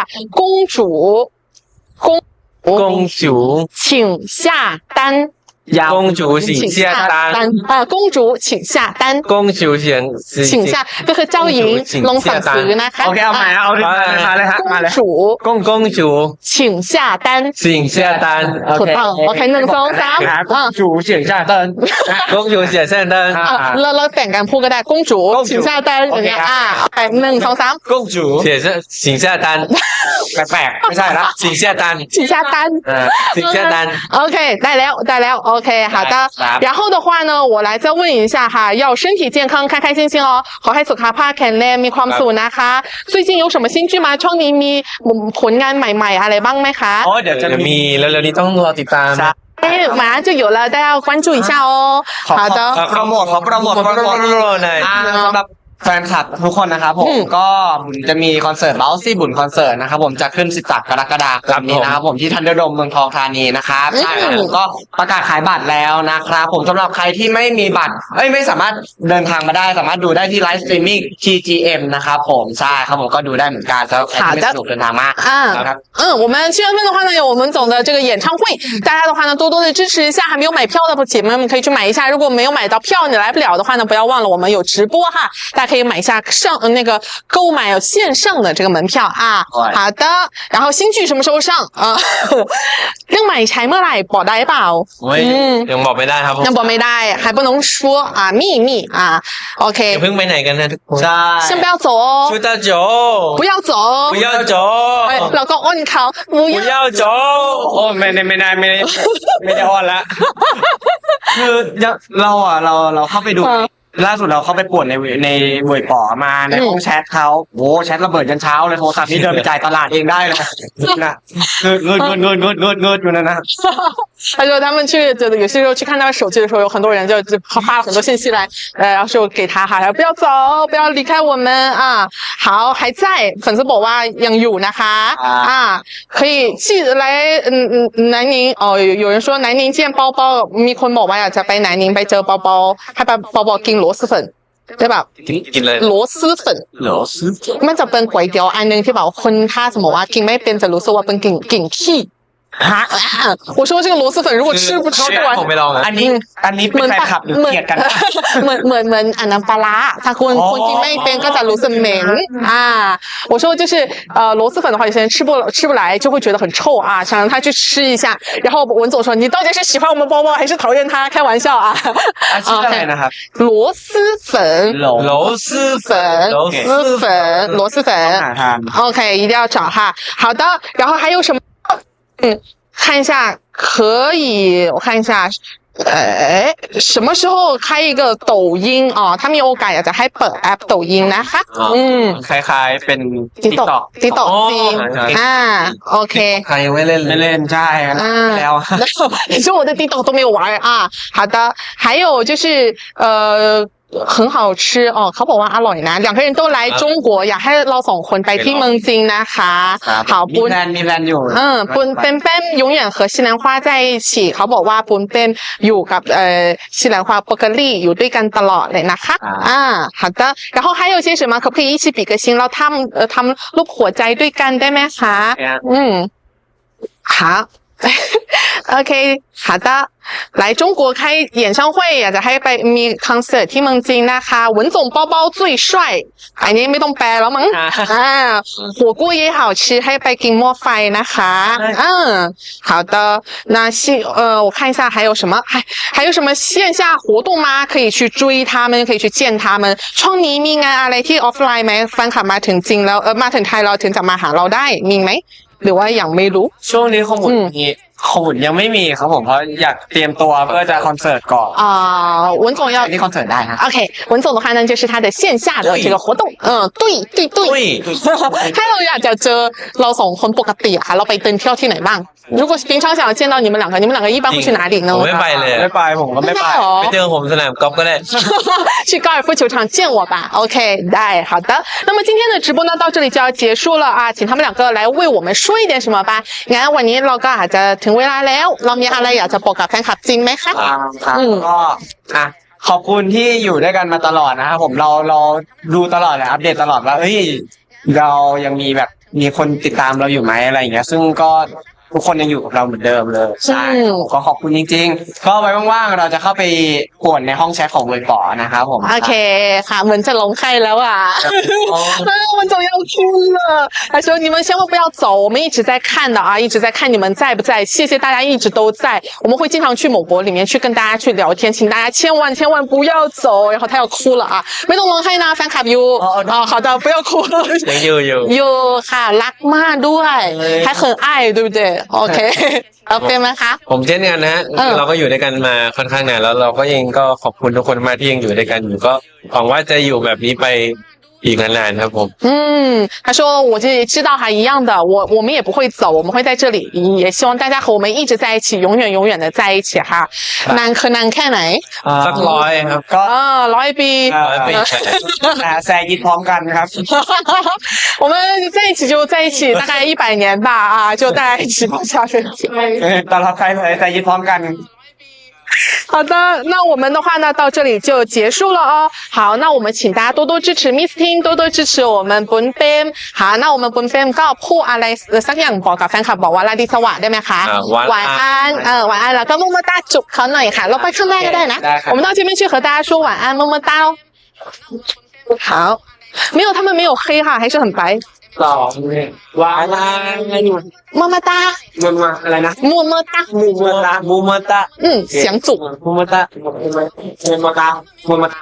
公主请下单公主请下单公主请下单公主请下ก็คือเจ้าหญิงลงสั่งซื้อนะคะโอเคเอาใหม่เอาเลยฮะมาเลย公主请下单ถูกต้องโอเค1 2 3 公主请下单公主请下单เราแต่งกันพูดก็ได้公主请下单อย่างเงี้ย1 2 3 公主请下单แปลกไม่ใช่ละ请下单 OK ได้แล้วOK 好的然后的话呢我来再问一下哈要身体健康开开心心哦ขอให้สุขภาพแข็งแรงมีความสุขนะคะ最近有什么新剧吗ช่วงนี้มีผลงานใหม่ๆอะไรบ้างไหมคะเดี๋ยวจะมีแล้วนี้ต้องรอติดตาม马上就有了大家要关注一下哦好的โปรโมทหน่อยสำหรับแฟนคลับทุกคนนะครับผมก็จะมีคอนเสิร์ตเบลซี่บุญคอนเสิร์ตนะครับผมจะขึ้น13กรกฎาคมนี้นะครับผมที่ทันเดอร์โดมเมืองทองธานีนะครับใช่ครับผมก็ประกาศขายบัตรแล้วนะครับผมสำหรับใครที่ไม่มีบัตรไม่สามารถเดินทางมาได้สามารถดูได้ที่ไลฟ์สตรีมมิ่ง TGM นะครับผมใช่ครับผมก็ดูได้เหมือนกันสำหรับใครที่ไม่สะดวกเดินทางมาครับ我们7月份的话呢有我们总的这个演唱会大家的话呢多多的支持一下还没有买票的姐妹们可以去买一下如果没有买到票你来不了的话呢不要忘了我们有直播哈大家可以买一下那个购买线上的这个门票啊好的然后新剧什么时候上เรื่องใหม่ใช้เมื่อไหร่บอกได้เปล่ายังบอกไม่ได้ครับยังบอกไม่ได้还不能说秘密OK เพิ่งไปไหนกันนะทุกคน先不要走哦不要走老公哦你靠不要走ไม่ได้อ้อนละคือเราเข้าไปดูล่าสุดเราเข้าไปป่วนในเว่ยป๋อมาในห้องแชทเขาโอ้แชทระเบิดยันเช้าเลยโทรศัพท์นี่เดินไปจ่ายตลาดเองได้เลยนะเงินอยู่นั่นนะ他说他们有些时候去看他手机的时候有很多人就发了很多信息来然后说给他哈不要走不要离开我们好还在粉丝บอกว่ายังอยู่นะคะ可以记得来南宁有人说南宁见包包มีคนบอกว่าอยากจะไป南宁ไปเจอ包包ให้包包กิน螺蛳粉ได้แบบกินเลย螺蛳粉มันจะเป็นก๋วยเตี๋ยวอันนึงที่แบบคนถ้าสมมติว่ากินไม่เป็นจะรู้สึกว่าเป็นกลิ่นขี้我说这个螺蛳粉如果吃不完ผมไม่ลองอันนี้เป็นแฟนคลับหรือเกลียดกันเหมือนอันน้ำปลาถ้าคนกินไม่เป็นก็จะรู้สึกเหม็น我说就是螺蛳粉的话有些人吃不来就会觉得很臭想让他去吃一下然后文总说你到底是喜欢我们包包还是讨厌他开玩笑ชื่ออะไรนะครับ螺蛳粉OK 一定要找哈好的然后还有什么看一下可以我看一下什么时候开一个抖音อ๋อถ้ามีโอกาสอยากจะให้เปิดแอป抖音นะคะคล้ายๆเป็น TikTok TikTok จริงโอเคใครยังไม่เล่นไม่เล่นใช่แล้ว可是我的 TikTok 都没有玩啊好的还有就是很好吃哦เขาบอกว่าอร่อยนะ两个人都来中国อยากให้เราสองคนไปที่เมืองจีนนะคะ好มีแพลนอยู่ปุนเป็น永远和西兰花在一起เขาบอกว่าปุนเป็นอยู่กับ西兰花伯克利อยู่ด้วยกันตลอดเลยนะคะ好的然后还有些什么可不可以一起比个心แล้วทำรูปหัวใจด้วยกันได้ไหมคะ好OK 好的来中国开演唱会อยากจะให้ไปมีคอนเสิร์ตที่เมืองจีนนะคะ文总包包最帅อันนี้ไม่ต้องแปลแล้วมั้ง火锅也好吃ให้ไปกินหม้อไฟนะคะ好的那我看一下还有什么还有什么线下活动吗可以去追他们可以去見他們ช่วงนี้มีงานอะไรที่ออฟไลน์ไหมแฟนคลับมาถึงจริงแล้วมาถึงไทยเราถึงจะมาหาเราได้มีไหมหรือว่ายังไม่รู้ช่วงนี้โควิดยังไม่มีครับผมเพราะอยากเตรียมตัวเพื่อจะคอนเสิร์ตก่อน文总要นี่คอนเสิร์ตได้ฮะ OK 文总的话呢就是他的线下的这个活动对ถ้าเราอยากจะเจอเราสองคนปกติค่ะเราไปเดินเที่ยวที่ไหนบ้าง如果平常想要见到你们两个一般会去哪里呢ผมไม่ไปเลยไม่ไปผมก็ไม่ไปไปเจอผมสนามกอล์ฟก็ได้去高尔夫球场见我吧 OK ได้好的那么今天的直播呢到这里就要结束了啊请他们两个来为我们说一点什么吧งั้นวันนี้เราก็อาจจะถึงเวลาแล้วเรามีอะไรอยากจะบอกกับแฟนคลับจริงไหมคะก็ขอบคุณที่อยู่ด้วยกันมาตลอดนะครับผมเราดูตลอดเลยอัปเดตตลอดว่าเฮ้ยเรายังมีแบบมีคนติดตามเราอยู่ไหมอะไรอย่างเงี้ยซึ่งก็ทุกคนยังอยู่กับเราเหมือนเดิมเลยใช่ก็ขอบคุณจริงๆก็ไว้ว่างๆเราจะเข้าไปป่วนในห้องแชทของเวยป๋อนะครับผมโอเคค่ะเหมือนจะลงไข้แล้วอ่ะ文总要哭了他说你们千万不要走我们一直在看的啊一直在看你们在不在谢谢大家一直都在我们会经常去某博里面去跟大家去聊天请大家千万不要走然后他要哭了啊ไม่ต้องร้องไห้นะแฟนคลับอยู่好的不要哭อยู่ค่ะรักมากด้วย还很爱对不对โอเคโอเคไหมคะผมเช่นกันนะเราก็อยู่ด้วยกันมาค่อนข้างนานแล้วเราก็ยังก็ขอบคุณทุกคนมากที่ยังอยู่ด้วยกันอยู่ก็หวังว่าจะอยู่แบบนี้ไปอีกนานๆครับผม他说我就知道哈一样的我们也不会走我们会在这里也希望大家和我们一直在一起永远的在一起哈นานแค่ไหนสัก100ครับก็ 100ปีแซยิดพร้อมกันครับ我们在一起就在一起大概100年吧啊就大家一起往下去ตลอดไปเลยแซยิดพร้อมกัน好的那我们的话呢到这里就结束了哦好那我们请大家多多支持 Miss Ting 多多支持我们 Bun Bem 好那我们 Bun Bem ก็พูดอะไรสักอย่างบอกกับแฟนคลับบอกว่าราตรีสวัสดิ์ได้ไหมคะ晚安晚安แล้วก็么么哒จุบเขาหน่อยค่ะเราไปข้างหน้าก็ได้นะ我们到这边去和大家说晚安么么哒哦好没有他们没有黑哈还是很白晚安么么哒อะไรนะ么么哒么么哒想组么么哒么么哒